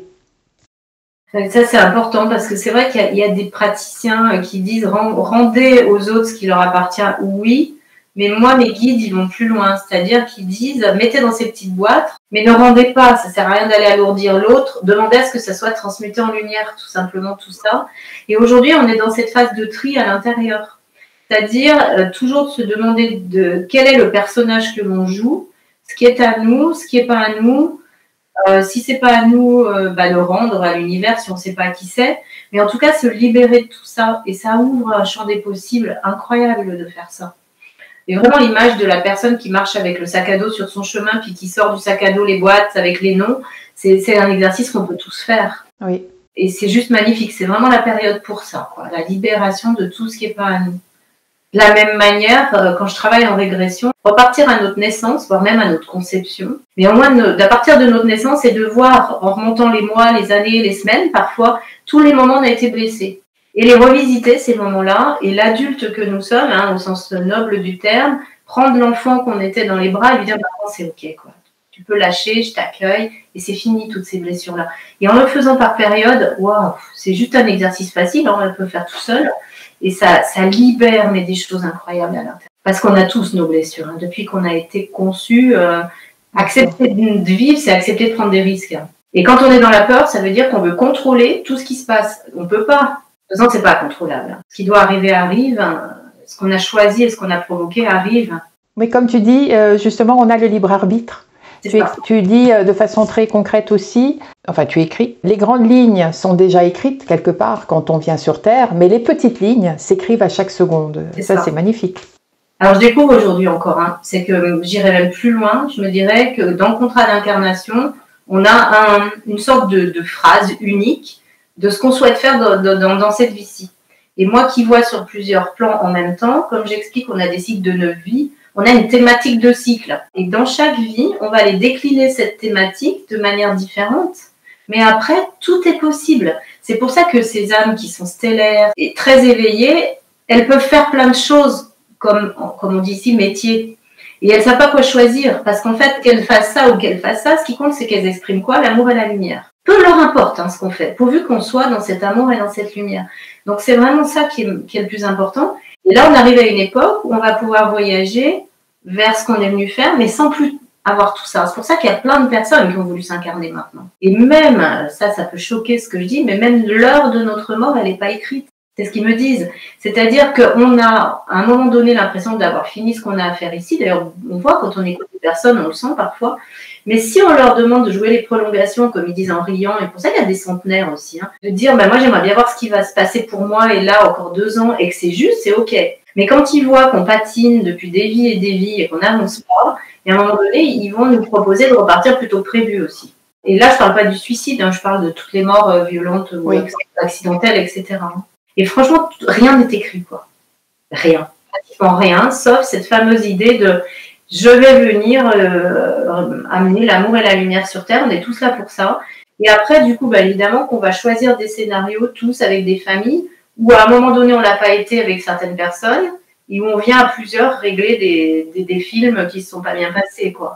Ça, c'est important parce que c'est vrai qu'il y, y a des praticiens qui disent rendez aux autres ce qui leur appartient, oui, mais moi, mes guides, ils vont plus loin, c'est-à-dire qu'ils disent mettez dans ces petites boîtes, mais ne rendez pas, ça sert à rien d'aller alourdir l'autre, demandez à ce que ça soit transmuté en lumière, tout simplement, tout ça. Et aujourd'hui, on est dans cette phase de tri à l'intérieur, c'est-à-dire euh, toujours de se demander de quel est le personnage que l'on joue, ce qui est à nous, ce qui n'est pas à nous. Euh, si c'est pas à nous, euh, bah, le rendre à l'univers si on ne sait pas qui c'est. Mais en tout cas, se libérer de tout ça. Et ça ouvre un champ des possibles incroyable de faire ça. Et vraiment l'image de la personne qui marche avec le sac à dos sur son chemin, puis qui sort du sac à dos les boîtes avec les noms, c'est un exercice qu'on peut tous faire. Oui. Et c'est juste magnifique. C'est vraiment la période pour ça, quoi. La libération de tout ce qui n'est pas à nous. De la même manière, quand je travaille en régression, repartir à notre naissance, voire même à notre conception, mais au moins d'à partir de notre naissance et de voir, en remontant les mois, les années, les semaines, parfois, tous les moments où on a été blessés. Et les revisiter, ces moments-là, et l'adulte que nous sommes, hein, au sens noble du terme, prendre l'enfant qu'on était dans les bras et lui dire bah, « c'est ok, quoi. Tu peux lâcher, je t'accueille, et c'est fini toutes ces blessures-là. » Et en le faisant par période, waouh, c'est juste un exercice facile, hein, on peut le faire tout seul. Et ça, ça libère mais des choses incroyables à l'intérieur. Parce qu'on a tous nos blessures. Hein. Depuis qu'on a été conçus, euh, accepter de vivre, c'est accepter de prendre des risques. Hein. Et quand on est dans la peur, ça veut dire qu'on veut contrôler tout ce qui se passe. On ne peut pas. De toute façon, ce n'est pas contrôlable. Hein. Ce qui doit arriver arrive. Hein. Ce qu'on a choisi et ce qu'on a provoqué arrive. Mais comme tu dis, justement, on a le libre arbitre. Tu, tu dis de façon très concrète aussi, enfin tu écris, les grandes lignes sont déjà écrites quelque part quand on vient sur Terre, mais les petites lignes s'écrivent à chaque seconde. Ça, ça. c'est magnifique. Alors je découvre aujourd'hui encore, hein, c'est que j'irai même plus loin, je me dirais que dans le contrat d'incarnation, on a un, une sorte de, de phrase unique de ce qu'on souhaite faire dans, dans, dans cette vie-ci. Et moi qui vois sur plusieurs plans en même temps, comme j'explique, on a des cycles de neuf vies, on a une thématique de cycle. Et dans chaque vie, on va aller décliner cette thématique de manière différente. Mais après, tout est possible. C'est pour ça que ces âmes qui sont stellaires et très éveillées, elles peuvent faire plein de choses, comme, comme on dit ici, métier. Et elles ne savent pas quoi choisir. Parce qu'en fait, qu'elles fassent ça ou qu'elles fassent ça, ce qui compte, c'est qu'elles expriment quoi? L'amour et la lumière. Peu leur importe hein, ce qu'on fait, pourvu qu'on soit dans cet amour et dans cette lumière. Donc c'est vraiment ça qui est, qui est le plus important. Et là, on arrive à une époque où on va pouvoir voyager vers ce qu'on est venu faire, mais sans plus avoir tout ça. C'est pour ça qu'il y a plein de personnes qui ont voulu s'incarner maintenant. Et même, ça, ça peut choquer ce que je dis, mais même l'heure de notre mort, elle n'est pas écrite. C'est ce qu'ils me disent. C'est-à-dire qu'on a, à un moment donné, l'impression d'avoir fini ce qu'on a à faire ici. D'ailleurs, on voit quand on écoute des personnes, on le sent parfois. Mais si on leur demande de jouer les prolongations, comme ils disent en riant, et pour ça, il y a des centenaires aussi, hein, de dire, bah, moi, j'aimerais bien voir ce qui va se passer pour moi, et là, encore deux ans, et que c'est juste, c'est OK. Mais quand ils voient qu'on patine depuis des vies et des vies, et qu'on n'avance pas, et à un moment donné, ils vont nous proposer de repartir plutôt que prévu aussi. Et là, je parle pas du suicide, hein, je parle de toutes les morts euh, violentes ou oui. accidentelles, et cetera. Et franchement, rien n'est écrit, quoi. Rien. Pratiquement rien, sauf cette fameuse idée de je vais venir euh, amener l'amour et la lumière sur Terre. On est tous là pour ça. Et après, du coup, bah, évidemment qu'on va choisir des scénarios tous avec des familles où à un moment donné, on n'a pas été avec certaines personnes et où on vient à plusieurs régler des, des, des films qui ne se sont pas bien passés, quoi.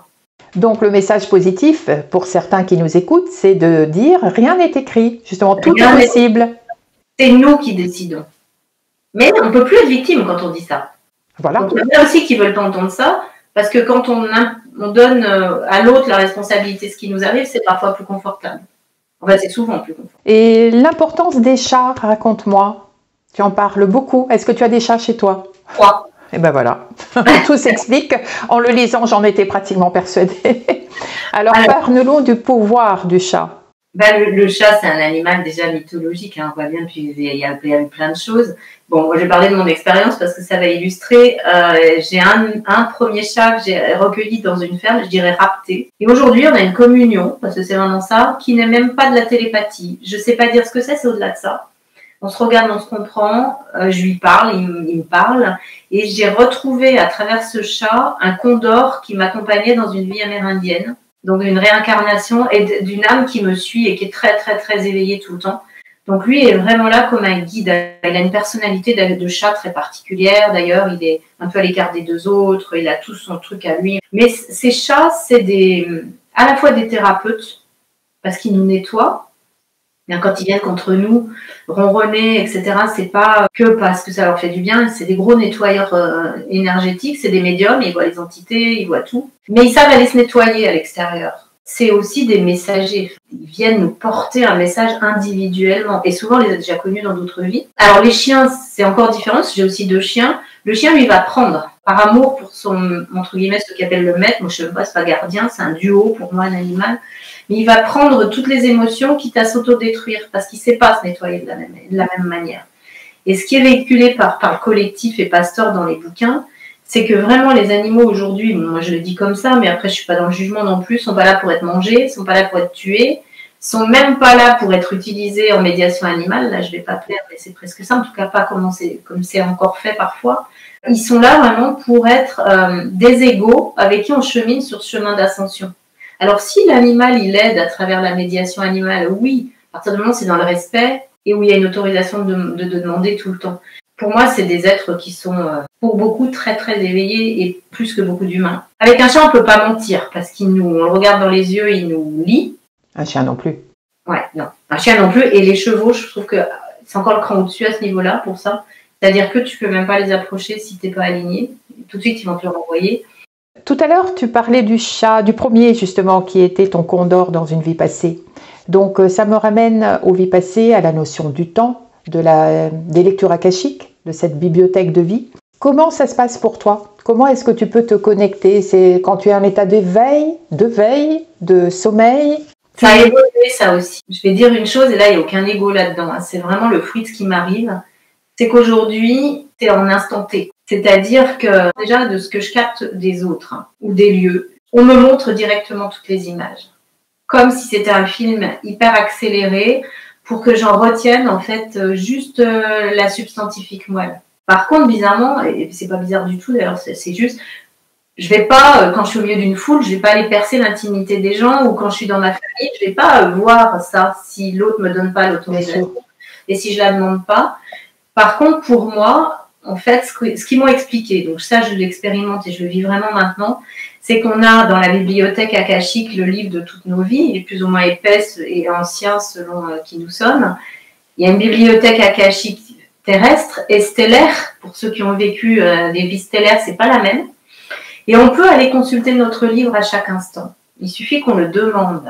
Donc le message positif pour certains qui nous écoutent, c'est de dire rien n'est écrit. Justement, tout Rien est possible. C'est nous qui décidons. Mais on ne peut plus être victime quand on dit ça. Voilà. Donc, il y en a aussi qui ne veulent pas entendre ça, parce que quand on, on donne à l'autre la responsabilité de ce qui nous arrive, c'est parfois plus confortable. Enfin, c'est souvent plus confortable. Et l'importance des chats, raconte-moi. Tu en parles beaucoup. Est-ce que tu as des chats chez toi? Trois. Et ben voilà, tout s'explique. En le lisant, j'en étais pratiquement persuadée. Alors, Alors parle-nous du pouvoir du chat. Ben, le, le chat, c'est un animal déjà mythologique. Hein, on voit bien, puis il y, a, il y a eu plein de choses. Bon, moi, je vais parler de mon expérience parce que ça va illustrer. Euh, j'ai un, un premier chat que j'ai recueilli dans une ferme, je dirais rapté. Et aujourd'hui, on a une communion, parce que c'est vraiment ça, qui n'est même pas de la télépathie. Je ne sais pas dire ce que c'est, c'est au-delà de ça. On se regarde, on se comprend, euh, je lui parle, il, il me parle. Et j'ai retrouvé à travers ce chat un condor qui m'accompagnait dans une vie amérindienne. Donc une réincarnation et d'une âme qui me suit et qui est très très très éveillée tout le temps. Donc lui est vraiment là comme un guide. Il a une personnalité de chat très particulière. D'ailleurs, il est un peu à l'écart des deux autres. Il a tout son truc à lui. Mais ces chats, c'est des, à la fois des thérapeutes parce qu'ils nous nettoient. Quand ils viennent contre nous, ronronner, et cetera, c'est pas que parce que ça leur fait du bien, c'est des gros nettoyeurs euh, énergétiques, c'est des médiums, ils voient les entités, ils voient tout. Mais ils savent aller se nettoyer à l'extérieur. C'est aussi des messagers. Ils viennent nous porter un message individuellement. Et souvent, on les a déjà connus dans d'autres vies. Alors, les chiens, c'est encore différent. J'ai aussi deux chiens. Le chien, lui, va prendre par amour pour son, entre guillemets, ce qu'appelle le maître. Moi, je ne sais même pas, c'est pas gardien, c'est un duo pour moi, un animal. Mais il va prendre toutes les émotions quitte à s'autodétruire parce qu'il ne sait pas se nettoyer de la même, de la même manière. Et ce qui est véhiculé par, par le collectif et Pasteur dans les bouquins, c'est que vraiment les animaux aujourd'hui, moi je le dis comme ça, mais après je ne suis pas dans le jugement non plus, ne sont pas là pour être mangés, ne sont pas là pour être tués, sont même pas là pour être utilisés en médiation animale. Là je ne vais pas plaire, mais c'est presque ça, en tout cas pas comme c'est, comme c'est encore fait parfois. Ils sont là vraiment pour être euh, des égaux avec qui on chemine sur ce chemin d'ascension. Alors, si l'animal, il aide à travers la médiation animale, oui, à partir du moment où c'est dans le respect et où il y a une autorisation de, de, de demander tout le temps. Pour moi, c'est des êtres qui sont, pour beaucoup, très, très éveillés et plus que beaucoup d'humains. Avec un chat, on ne peut pas mentir parce qu'il nous, on le regarde dans les yeux, il nous lit. Un chien non plus. Ouais, non. Un chien non plus. Et les chevaux, je trouve que c'est encore le cran au-dessus à ce niveau-là pour ça. C'est-à-dire que tu ne peux même pas les approcher si tu n'es pas aligné. Tout de suite, ils vont te le renvoyer. Tout à l'heure, tu parlais du chat, du premier justement, qui était ton condor dans une vie passée. Donc, ça me ramène aux vies passées, à la notion du temps, de la, des lectures akashiques, de cette bibliothèque de vie. Comment ça se passe pour toi? Comment est-ce que tu peux te connecter? C'est quand tu es en état d'éveil, de veille, de sommeil? Ça a évolué, ça aussi. Je vais dire une chose, et là, il n'y a aucun ego là-dedans. C'est vraiment le fruit de ce qui m'arrive. C'est qu'aujourd'hui, tu es en instant T. C'est-à-dire que, déjà, de ce que je capte des autres hein, ou des lieux, on me montre directement toutes les images. Comme si c'était un film hyper accéléré pour que j'en retienne, en fait, juste euh, la substantifique moelle. Par contre, bizarrement, et c'est pas bizarre du tout, d'ailleurs, c'est, c'est juste, je vais pas, euh, quand je suis au milieu d'une foule, je vais pas aller percer l'intimité des gens, ou quand je suis dans ma famille, je vais pas euh, voir ça si l'autre me donne pas l'autorisation et si je la demande pas. Par contre, pour moi, en fait, ce qu'ils m'ont expliqué, donc ça, je l'expérimente et je le vis vraiment maintenant, c'est qu'on a dans la bibliothèque akashique le livre de toutes nos vies, il est plus ou moins épaisse et ancien selon euh, qui nous sommes. Il y a une bibliothèque akashique terrestre et stellaire. Pour ceux qui ont vécu euh, des vies stellaires, c'est pas la même. Et on peut aller consulter notre livre à chaque instant. Il suffit qu'on le demande.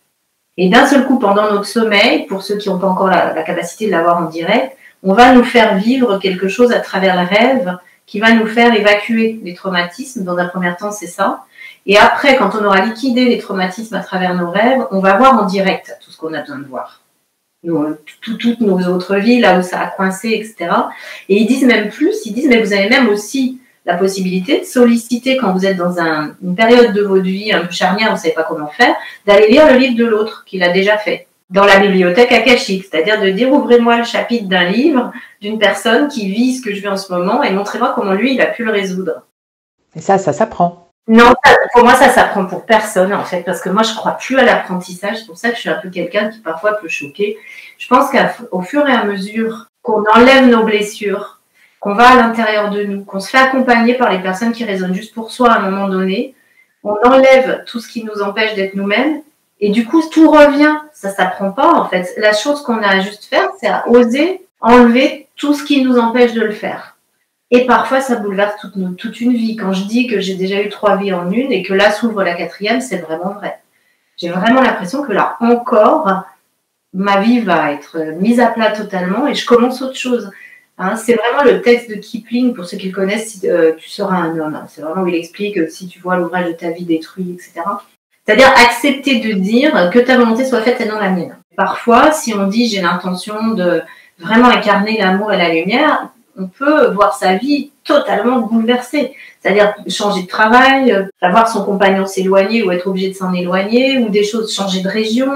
Et d'un seul coup, pendant notre sommeil, pour ceux qui n'ont pas encore la, la capacité de l'avoir en direct, on va nous faire vivre quelque chose à travers le rêve qui va nous faire évacuer les traumatismes. Dans un premier temps, c'est ça. Et après, quand on aura liquidé les traumatismes à travers nos rêves, on va voir en direct tout ce qu'on a besoin de voir. Nous, tout, toutes nos autres vies, là où ça a coincé, et cetera. Et ils disent même plus, ils disent, mais vous avez même aussi la possibilité de solliciter, quand vous êtes dans un, une période de votre vie un peu charnière, vous ne savez pas comment faire, d'aller lire le livre de l'autre qu'il a déjà fait. Dans la bibliothèque akashique, c'est-à-dire de dire ouvrez-moi le chapitre d'un livre d'une personne qui vit ce que je vis en ce moment et montrez-moi comment lui il a pu le résoudre. Et ça, ça s'apprend. Non, pour moi ça s'apprend pour personne en fait, parce que moi je crois plus à l'apprentissage, c'est pour ça que je suis un peu quelqu'un qui parfois peut choquer. Je pense qu'au fur et à mesure qu'on enlève nos blessures, qu'on va à l'intérieur de nous, qu'on se fait accompagner par les personnes qui résonnent juste pour soi à un moment donné, on enlève tout ce qui nous empêche d'être nous-mêmes, et du coup, tout revient. Ça ne s'apprend pas, en fait. La chose qu'on a à juste faire, c'est à oser enlever tout ce qui nous empêche de le faire. Et parfois, ça bouleverse toute, nos, toute une vie. Quand je dis que j'ai déjà eu trois vies en une et que là s'ouvre la quatrième, c'est vraiment vrai. J'ai vraiment l'impression que là encore, ma vie va être mise à plat totalement et je commence autre chose. Hein, c'est vraiment le texte de Kipling, pour ceux qui le connaissent, si, euh, tu seras un homme. C'est vraiment où il explique que si tu vois l'ouvrage de ta vie détruit, et cetera. C'est-à-dire accepter de dire que ta volonté soit faite et non la mienne. Parfois, si on dit j'ai l'intention de vraiment incarner l'amour et la lumière, on peut voir sa vie totalement bouleversée. C'est-à-dire changer de travail, voir son compagnon s'éloigner ou être obligé de s'en éloigner, ou des choses, changer de région.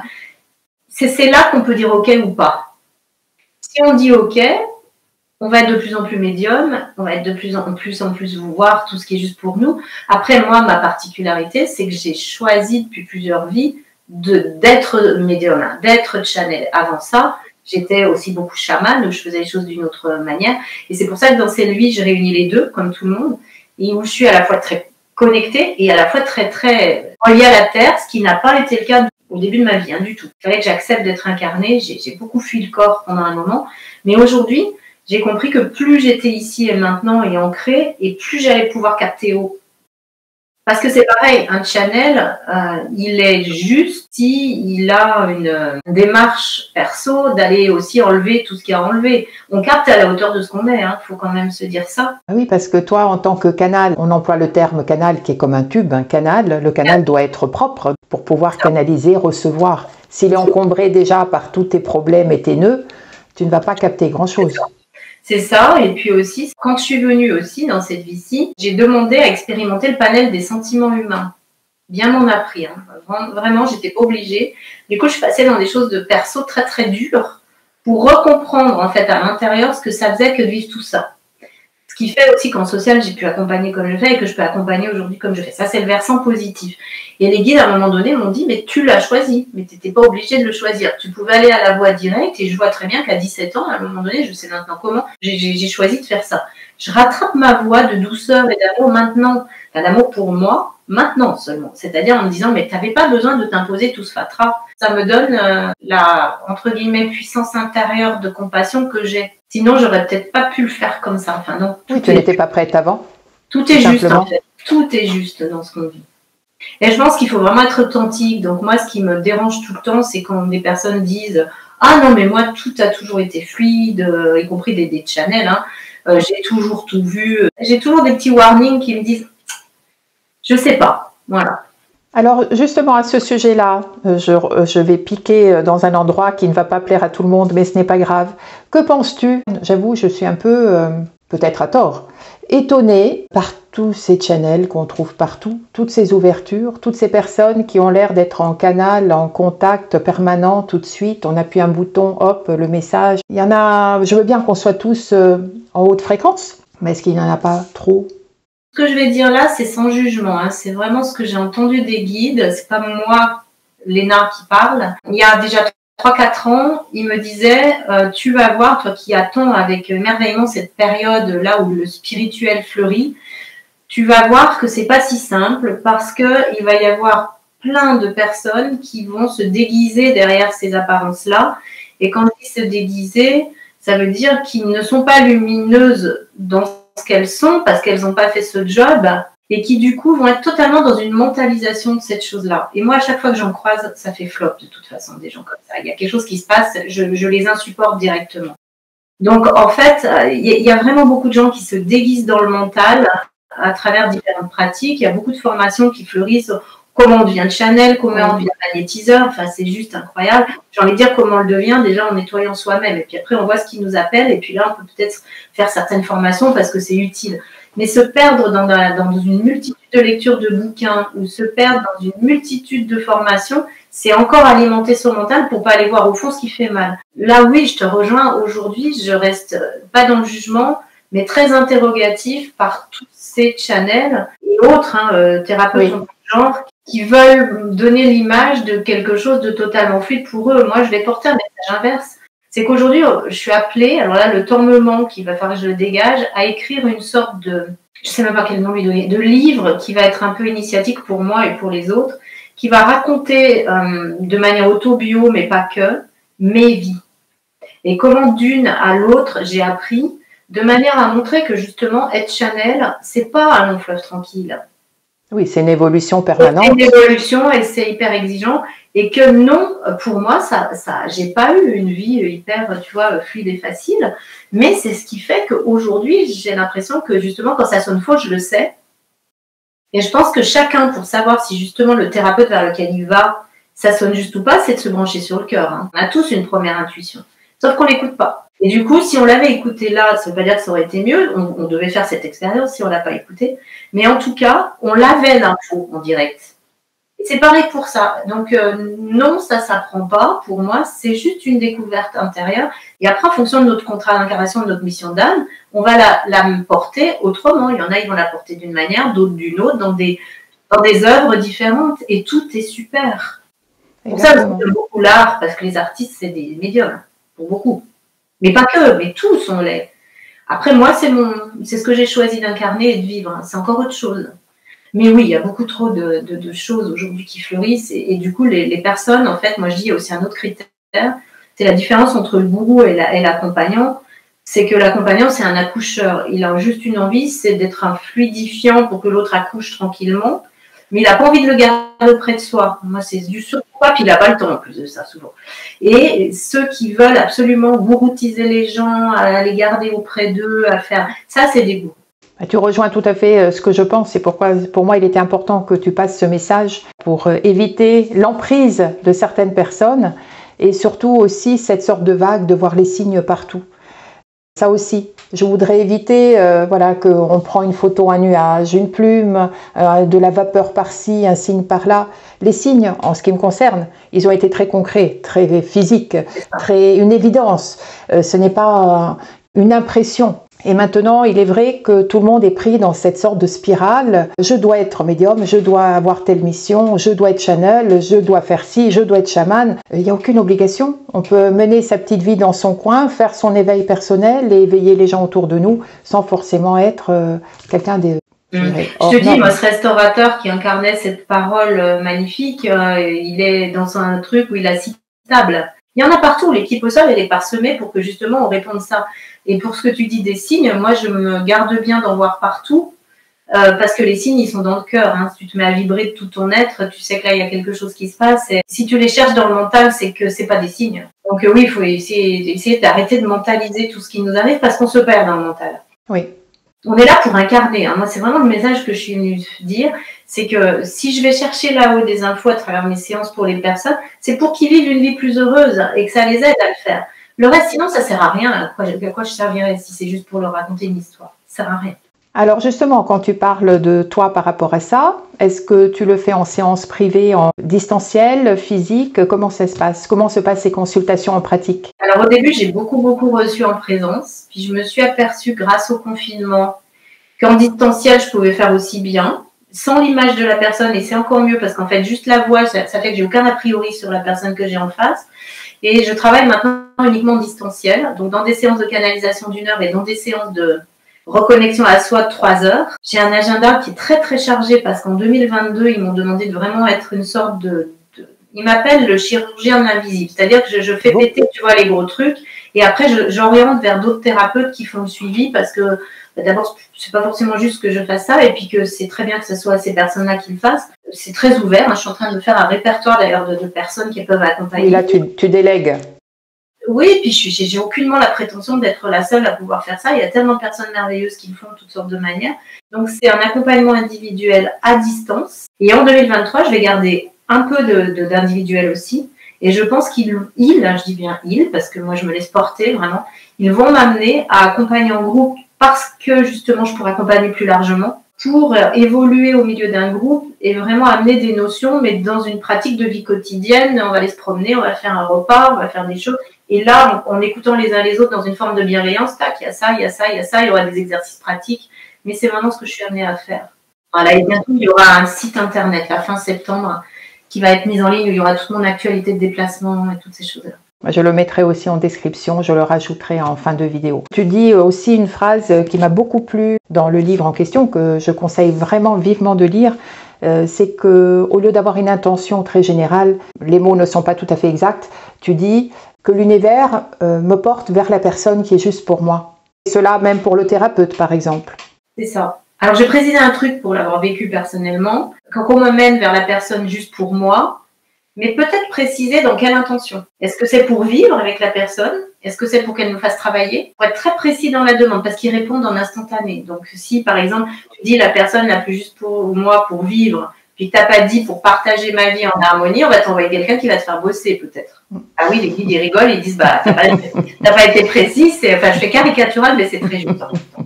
C'est là qu'on peut dire OK ou pas. Si on dit OK, on va être de plus en plus médium, on va être de plus en plus en plus voir tout ce qui est juste pour nous. Après, moi, ma particularité, c'est que j'ai choisi depuis plusieurs vies d'être médium, d'être channel. Avant ça, j'étais aussi beaucoup chamane, je faisais les choses d'une autre manière. Et c'est pour ça que dans cette vie, j'ai réuni les deux, comme tout le monde, et où je suis à la fois très connectée et à la fois très, très reliée à la Terre, ce qui n'a pas été le cas au début de ma vie, hein, du tout. Il fallait que j'accepte d'être incarnée. J'ai beaucoup fui le corps pendant un moment. Mais aujourd'hui, j'ai compris que plus j'étais ici et maintenant et ancrée, et plus j'allais pouvoir capter haut. Parce que c'est pareil, un channel, euh, il est juste si il a une, une démarche perso d'aller aussi enlever tout ce qu'il y a à enlever. On capte à la hauteur de ce qu'on est, hein, faut quand même se dire ça. Oui, parce que toi, en tant que canal, on emploie le terme canal qui est comme un tube, un canal. Le canal ouais. doit être propre pour pouvoir canaliser, recevoir. S'il est encombré déjà par tous tes problèmes et tes nœuds, tu ne vas pas capter grand-chose. C'est ça, et puis aussi, quand je suis venue aussi dans cette vie-ci, j'ai demandé à expérimenter le panel des sentiments humains. Bien m'en a pris, hein. Vraiment, j'étais pas obligée. Du coup, je suis passée dans des choses de perso très très dures pour recomprendre en fait à l'intérieur ce que ça faisait que de vivre tout ça. Ce qui fait aussi qu'en social, j'ai pu accompagner comme je fais et que je peux accompagner aujourd'hui comme je fais. Ça, c'est le versant positif. Et les guides, à un moment donné, m'ont dit, mais tu l'as choisi, mais tu n'étais pas obligé de le choisir. Tu pouvais aller à la voie directe et je vois très bien qu'à dix-sept ans, à un moment donné, je sais maintenant comment, j'ai choisi de faire ça. Je rattrape ma voie de douceur et d'amour maintenant, d'amour pour moi, maintenant seulement. C'est-à-dire en me disant, mais tu n'avais pas besoin de t'imposer tout ce fatras. Ça me donne euh, la, entre guillemets, puissance intérieure de compassion que j'ai. Sinon, j'aurais peut-être pas pu le faire comme ça. Enfin, non. Oui, tu n'étais pas prête avant. Tout est juste, en fait. Tout est juste dans ce qu'on vit. Et je pense qu'il faut vraiment être authentique. Donc, moi, ce qui me dérange tout le temps, c'est quand des personnes disent « Ah non, mais moi, tout a toujours été fluide, euh, y compris des, des channels. Hein. Euh, j'ai toujours tout vu. » J'ai toujours des petits warnings qui me disent « Je sais pas. » Voilà. Alors justement à ce sujet-là, je, je vais piquer dans un endroit qui ne va pas plaire à tout le monde, mais ce n'est pas grave. Que penses-tu? J'avoue, je suis un peu, euh, peut-être à tort, étonnée par tous ces channels qu'on trouve partout, toutes ces ouvertures, toutes ces personnes qui ont l'air d'être en canal, en contact permanent tout de suite. On appuie un bouton, hop, le message. Il y en a, je veux bien qu'on soit tous euh, en haute fréquence, mais est-ce qu'il n'y en a pas trop? Ce que je vais dire là, c'est sans jugement. Hein. C'est vraiment ce que j'ai entendu des guides. C'est pas moi, Léna, qui parle. Il y a déjà trois quatre ans, il me disait euh, tu vas voir, toi qui attends avec merveillement cette période là où le spirituel fleurit, tu vas voir que c'est pas si simple parce que il va y avoir plein de personnes qui vont se déguiser derrière ces apparences-là. Et quand je dis se déguiser, ça veut dire qu'ils ne sont pas lumineuses dans ce qu'elles sont parce qu'elles n'ont pas fait ce job et qui du coup vont être totalement dans une mentalisation de cette chose-là. Et moi, à chaque fois que j'en croise, ça fait flop de toute façon, des gens comme ça. Il y a quelque chose qui se passe, je, je les insupporte directement. Donc en fait, il y a vraiment beaucoup de gens qui se déguisent dans le mental à travers différentes pratiques. Il y a beaucoup de formations qui fleurissent. Comment on devient channel, comment on devient magnétiseur, enfin c'est juste incroyable. J'ai envie de dire comment on le devient déjà en nettoyant soi-même. Et puis après on voit ce qui nous appelle et puis là on peut peut-être faire certaines formations parce que c'est utile. Mais se perdre dans, la, dans une multitude de lectures de bouquins ou se perdre dans une multitude de formations, c'est encore alimenter son mental pour pas aller voir au fond ce qui fait mal. Là oui, je te rejoins. Aujourd'hui, je reste pas dans le jugement, mais très interrogatif par tous ces channels et autres hein, euh, thérapeutes oui. genre qui veulent donner l'image de quelque chose de totalement fluide pour eux. Moi, je vais porter un message inverse. C'est qu'aujourd'hui, je suis appelée, alors là, le temps me manque, il va falloir que je le dégage, à écrire une sorte de, je sais même pas quel nom lui donner, de livre qui va être un peu initiatique pour moi et pour les autres, qui va raconter euh, de manière auto-bio, mais pas que, mes vies. Et comment d'une à l'autre, j'ai appris, de manière à montrer que justement, être Chanel, c'est pas un long fleuve tranquille. Oui, c'est une évolution permanente. C'est une évolution et c'est hyper exigeant. Et que non, pour moi, ça, ça, j'ai pas eu une vie hyper, tu vois, fluide et facile. Mais c'est ce qui fait qu'aujourd'hui, j'ai l'impression que justement, quand ça sonne faux, je le sais. Et je pense que chacun, pour savoir si justement le thérapeute vers lequel il va, ça sonne juste ou pas, c'est de se brancher sur le cœur. Hein. On a tous une première intuition. Sauf qu'on l'écoute pas. Et du coup, si on l'avait écouté là, ça veut pas dire que ça aurait été mieux. On, on devait faire cette expérience si on l'a pas écouté. Mais en tout cas, on l'avait l'info en direct. C'est pareil pour ça. Donc, euh, non, ça ne s'apprend pas. Pour moi, c'est juste une découverte intérieure. Et après, en fonction de notre contrat d'incarnation, de notre mission d'âme, on va la, la porter autrement. Il y en a, ils vont la porter d'une manière, d'autres d'une autre, dans des, dans des œuvres différentes. Et tout est super. Pour ça, j'aime beaucoup l'art, parce que les artistes, c'est des médiums, pour beaucoup. Mais pas que, mais tous on l'est. Après, moi, c'est mon, c'est ce que j'ai choisi d'incarner et de vivre. C'est encore autre chose. Mais oui, il y a beaucoup trop de, de, de choses aujourd'hui qui fleurissent. Et, et du coup, les, les personnes, en fait, moi, je dis aussi un autre critère, c'est la différence entre le gourou et l'accompagnant. C'est que l'accompagnant, c'est un accoucheur. Il a juste une envie, c'est d'être un fluidifiant pour que l'autre accouche tranquillement. Mais il n'a pas envie de le garder près de soi. Moi, c'est du surpoids, puis il n'a pas le temps en plus de ça, souvent. Et ceux qui veulent absolument gouroutiser les gens, à les garder auprès d'eux, à faire... Ça, c'est des gourous. Tu rejoins tout à fait ce que je pense. C'est pourquoi, pour moi, il était important que tu passes ce message pour éviter l'emprise de certaines personnes et surtout aussi cette sorte de vague de voir les signes partout. Ça aussi, je voudrais éviter euh, voilà, qu'on prend une photo, un nuage, une plume, euh, de la vapeur par-ci, un signe par-là. Les signes, en ce qui me concerne, ils ont été très concrets, très physiques, très une évidence. Euh, ce n'est pas euh, une impression. Et maintenant, il est vrai que tout le monde est pris dans cette sorte de spirale. Je dois être médium, je dois avoir telle mission, je dois être Chanel, je dois faire ci, je dois être chaman. Il n'y a aucune obligation. On peut mener sa petite vie dans son coin, faire son éveil personnel et éveiller les gens autour de nous sans forcément être euh, quelqu'un de... Je, je te dis, moi, ce restaurateur qui incarnait cette parole magnifique, euh, il est dans un truc où il a six tables. Il y en a partout, l'équipe au sol, elle est parsemée pour que justement on réponde ça. Et pour ce que tu dis des signes, moi je me garde bien d'en voir partout, euh, parce que les signes ils sont dans le cœur. Hein. Si tu te mets à vibrer de tout ton être, tu sais que là il y a quelque chose qui se passe. Et si tu les cherches dans le mental, c'est que c'est pas des signes. Donc euh, oui, il faut essayer, essayer d'arrêter de mentaliser tout ce qui nous arrive parce qu'on se perd dans le mental. Oui. On est là pour incarner. Hein. Moi, c'est vraiment le message que je suis venue dire. C'est que si je vais chercher là-haut des infos à travers mes séances pour les personnes, c'est pour qu'ils vivent une vie plus heureuse et que ça les aide à le faire. Le reste, sinon, ça sert à rien. À quoi, à quoi je servirais si c'est juste pour leur raconter une histoire? Ça sert à rien. Alors justement, quand tu parles de toi par rapport à ça, est-ce que tu le fais en séance privée, en distanciel, physique? Comment ça se passe? Comment se passent ces consultations en pratique? Alors au début, j'ai beaucoup, beaucoup reçu en présence. Puis je me suis aperçue grâce au confinement qu'en distanciel, je pouvais faire aussi bien, sans l'image de la personne. Et c'est encore mieux parce qu'en fait, juste la voix, ça, ça fait que j'ai aucun a priori sur la personne que j'ai en face. Et je travaille maintenant uniquement en distanciel, donc dans des séances de canalisation d'une heure et dans des séances de reconnexion à soi de trois heures. J'ai un agenda qui est très très chargé parce qu'en deux mille vingt-deux, ils m'ont demandé de vraiment être une sorte de... de... Ils m'appellent le chirurgien de l'invisible, c'est-à-dire que je, je fais péter, tu vois, les gros trucs et après je, j'oriente vers d'autres thérapeutes qui font le suivi parce que bah, d'abord, c'est pas forcément juste que je fasse ça et puis que c'est très bien que ce soit ces personnes-là qui le fassent. C'est très ouvert. Hein. Je suis en train de faire un répertoire d'ailleurs de, de personnes qui peuvent accompagner. Et là, tu, tu délègues. Oui, et puis je suis, j'ai aucunement la prétention d'être la seule à pouvoir faire ça. Il y a tellement de personnes merveilleuses qui le font de toutes sortes de manières. Donc, c'est un accompagnement individuel à distance. Et en deux mille vingt-trois, je vais garder un peu de, de, d'individuel aussi. Et je pense qu'ils, ils, je dis bien ils, parce que moi, je me laisse porter vraiment, ils vont m'amener à accompagner en groupe parce que justement, je pourrais accompagner plus largement pour évoluer au milieu d'un groupe et vraiment amener des notions, mais dans une pratique de vie quotidienne. On va aller se promener, on va faire un repas, on va faire des choses. Et là, en, en écoutant les uns les autres dans une forme de bienveillance, tac, il y a ça, il y a ça, il y a ça, il y aura des exercices pratiques. Mais c'est vraiment ce que je suis amenée à faire. Voilà, et bientôt, il y aura un site internet, la fin septembre, qui va être mis en ligne, où il y aura toute mon actualité de déplacement et toutes ces choses-là. Je le mettrai aussi en description, je le rajouterai en fin de vidéo. Tu dis aussi une phrase qui m'a beaucoup plu dans le livre en question, que je conseille vraiment vivement de lire. Euh, c'est que au lieu d'avoir une intention très générale, les mots ne sont pas tout à fait exacts, tu dis que l'univers euh, me porte vers la personne qui est juste pour moi. Et cela même pour le thérapeute, par exemple. C'est ça. Alors, je vais préciser un truc pour l'avoir vécu personnellement. Quand on me mène vers la personne juste pour moi, mais peut-être préciser dans quelle intention. Est-ce que c'est pour vivre avec la personne? Est-ce que c'est pour qu'elle nous fasse travailler? Pour être très précis dans la demande, parce qu'ils répondent en instantané. Donc, si, par exemple, tu dis la personne la plus juste pour moi pour vivre, puis que tu n'as pas dit pour partager ma vie en harmonie, on va t'envoyer quelqu'un qui va te faire bosser, peut-être. Ah oui, les guides, ils rigolent, ils disent, bah, t'as pas, t'as pas été précis, c'est, enfin, je fais caricatural, mais c'est très juste.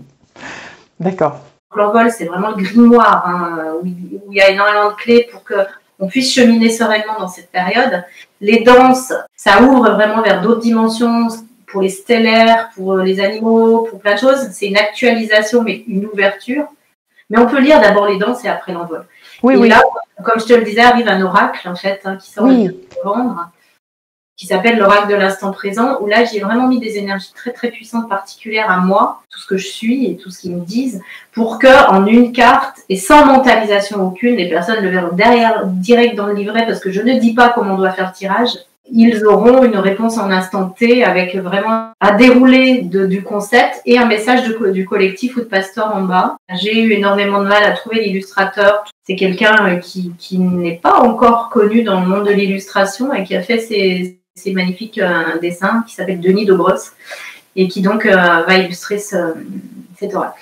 D'accord. L'envol, c'est vraiment le grimoire, hein, où il y a énormément de clés pour que on puisse cheminer sereinement dans cette période. Les danses, ça ouvre vraiment vers d'autres dimensions, pour les stellaires, pour les animaux, pour plein de choses. C'est une actualisation, mais une ouverture. Mais on peut lire d'abord les danses et après l'envol. Oui, et oui. là, comme je te le disais, arrive un oracle, en fait, hein, qui sort oui. de novembre, qui s'appelle l'oracle de l'instant présent, où là, j'ai vraiment mis des énergies très, très puissantes, particulières à moi, tout ce que je suis et tout ce qu'ils me disent, pour que, en une carte, et sans mentalisation aucune, les personnes le verront derrière, direct dans le livret, parce que je ne dis pas comment on doit faire le tirage, ils auront une réponse en instant T, avec vraiment un déroulé de, du concept et un message de, du collectif ou de Pastor en bas. J'ai eu énormément de mal à trouver l'illustrateur. C'est quelqu'un qui, qui n'est pas encore connu dans le monde de l'illustration et qui a fait ses C'est magnifique euh, dessin qui s'appelle Denis Dobros et qui donc euh, va illustrer ce, cet oracle.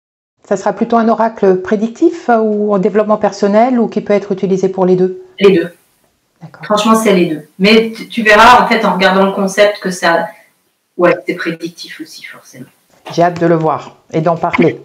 Ça sera plutôt un oracle prédictif ou en développement personnel ou qui peut être utilisé pour les deux? Les deux. Franchement, c'est les deux. Mais tu, tu verras en fait en regardant le concept que ça, ouais, c'est prédictif aussi forcément. J'ai hâte de le voir et d'en parler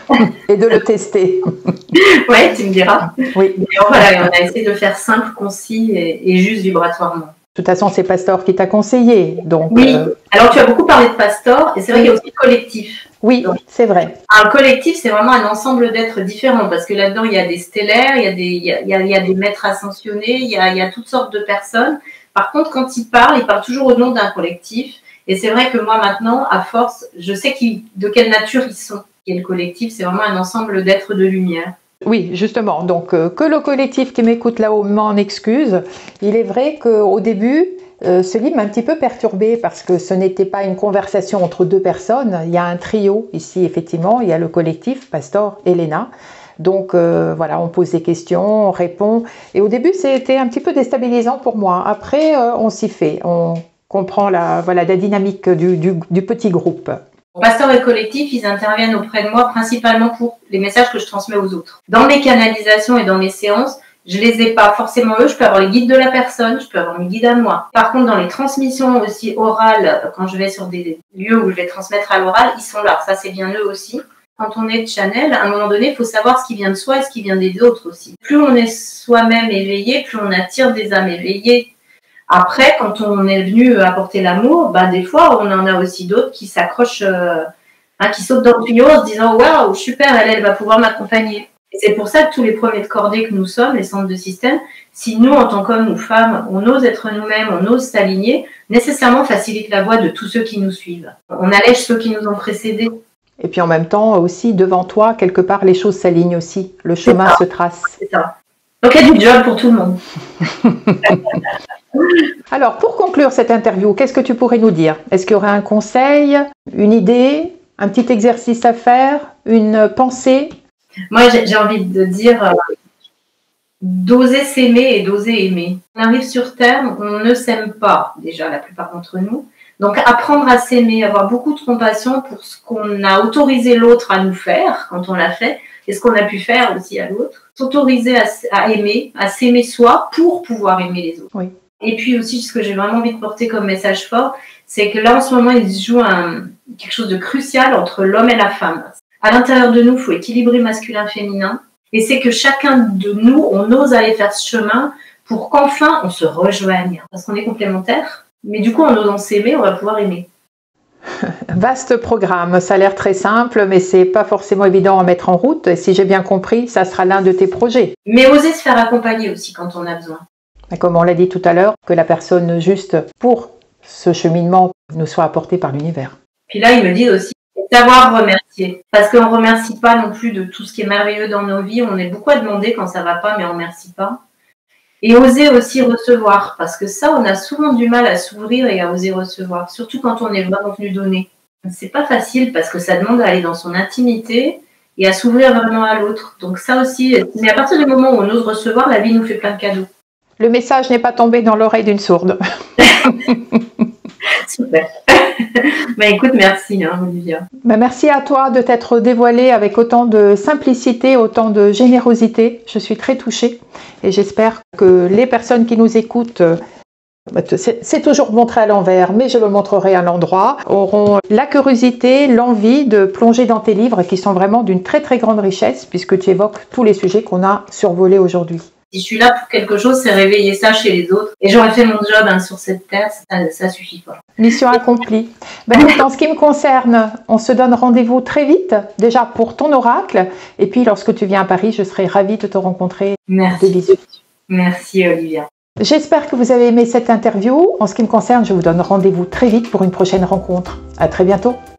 et de le tester. Ouais, tu me diras. Oui. Et voilà, on a essayé de faire simple, concis et, et juste vibratoirement. De toute façon, c'est Pastor qui t'a conseillé. Donc, oui, euh... alors tu as beaucoup parlé de Pastor, et c'est vrai oui. qu'il y a aussi le collectif. Oui, c'est vrai. Un collectif, c'est vraiment un ensemble d'êtres différents, parce que là-dedans, il y a des stellaires, il y a des, il y a, il y a, il y a des maîtres ascensionnés, il y, a, il y a toutes sortes de personnes. Par contre, quand ils parlent, ils parlent toujours au nom d'un collectif. Et c'est vrai que moi, maintenant, à force, je sais qui, de quelle nature ils sont. Et le collectif, c'est vraiment un ensemble d'êtres de lumière. Oui, justement. Donc, euh, que le collectif qui m'écoute là-haut m'en excuse. Il est vrai qu'au début, euh, ce livre m'a un petit peu perturbée parce que ce n'était pas une conversation entre deux personnes. Il y a un trio ici, effectivement. Il y a le collectif, Pastor et Léna. Donc, euh, voilà, on pose des questions, on répond. Et au début, c'était un petit peu déstabilisant pour moi. Après, euh, on s'y fait. On comprend la, voilà, la dynamique du, du, du petit groupe. Pastor et collectif, ils interviennent auprès de moi principalement pour les messages que je transmets aux autres. Dans mes canalisations et dans mes séances, je les ai pas forcément eux, je peux avoir les guides de la personne, je peux avoir mes guides à moi. Par contre, dans les transmissions aussi orales, quand je vais sur des lieux où je vais transmettre à l'oral, ils sont là, ça c'est bien eux aussi. Quand on est channel, à un moment donné, il faut savoir ce qui vient de soi et ce qui vient des autres aussi. Plus on est soi-même éveillé, plus on attire des âmes éveillées. Après, quand on est venu apporter l'amour, bah, des fois, on en a aussi d'autres qui s'accrochent, euh, hein, qui sautent dans le tuyau en se disant « Waouh, super, elle, elle va pouvoir m'accompagner ». Et c'est pour ça que tous les premiers de cordée que nous sommes, les centres de système, si nous, en tant qu'hommes ou femmes, on ose être nous-mêmes, on ose s'aligner, nécessairement facilite la voie de tous ceux qui nous suivent. On allège ceux qui nous ont précédés. Et puis en même temps, aussi, devant toi, quelque part, les choses s'alignent aussi. Le chemin se trace. C'est ça. Donc il y a du job pour tout le monde. Alors, pour conclure cette interview, qu'est-ce que tu pourrais nous dire? Est-ce qu'il y aurait un conseil, une idée, un petit exercice à faire, une pensée? Moi, j'ai envie de dire euh, d'oser s'aimer et d'oser aimer. On arrive sur Terre, on ne s'aime pas, déjà, la plupart d'entre nous. Donc, apprendre à s'aimer, avoir beaucoup de compassion pour ce qu'on a autorisé l'autre à nous faire quand on l'a fait, et ce qu'on a pu faire aussi à l'autre. S'autoriser à, à aimer, à s'aimer soi pour pouvoir aimer les autres. Oui. Et puis aussi, ce que j'ai vraiment envie de porter comme message fort, c'est que là, en ce moment, il se joue un, quelque chose de crucial entre l'homme et la femme. À l'intérieur de nous, il faut équilibrer masculin-féminin. Et c'est que chacun de nous, on ose aller faire ce chemin pour qu'enfin, on se rejoigne. Parce qu'on est complémentaires. Mais du coup, en osant s'aimer, on va pouvoir aimer. Vaste programme, ça a l'air très simple, mais c'est pas forcément évident à mettre en route. Et si j'ai bien compris, ça sera l'un de tes projets. Mais oser se faire accompagner aussi quand on a besoin. Comme on l'a dit tout à l'heure, que la personne juste pour ce cheminement nous soit apporté par l'univers. Puis là, ils me disent aussi savoir remercier. Parce qu'on ne remercie pas non plus de tout ce qui est merveilleux dans nos vies. On est beaucoup à demander quand ça ne va pas, mais on ne remercie pas. Et oser aussi recevoir. Parce que ça, on a souvent du mal à s'ouvrir et à oser recevoir. Surtout quand on est vraiment venu donner. C'est pas facile parce que ça demande à aller dans son intimité et à s'ouvrir vraiment à l'autre. Donc ça aussi, mais à partir du moment où on ose recevoir, la vie nous fait plein de cadeaux. Le message n'est pas tombé dans l'oreille d'une sourde. Super. Bah, écoute, merci hein, Olivia. Bah, merci à toi de t'être dévoilée avec autant de simplicité, autant de générosité. Je suis très touchée et j'espère que les personnes qui nous écoutent, c'est toujours montré à l'envers, mais je le montrerai à l'endroit, auront la curiosité, l'envie de plonger dans tes livres qui sont vraiment d'une très très grande richesse puisque tu évoques tous les sujets qu'on a survolés aujourd'hui. Si je suis là pour quelque chose, c'est réveiller ça chez les autres. Et j'aurais fait mon job hein, sur cette terre, ça, ça suffit pas. Mission accomplie. Ben, en ce qui me concerne, on se donne rendez-vous très vite, déjà pour ton oracle. Et puis, lorsque tu viens à Paris, je serai ravie de te rencontrer. Merci. De visu. Merci Olivia. J'espère que vous avez aimé cette interview. En ce qui me concerne, je vous donne rendez-vous très vite pour une prochaine rencontre. À très bientôt.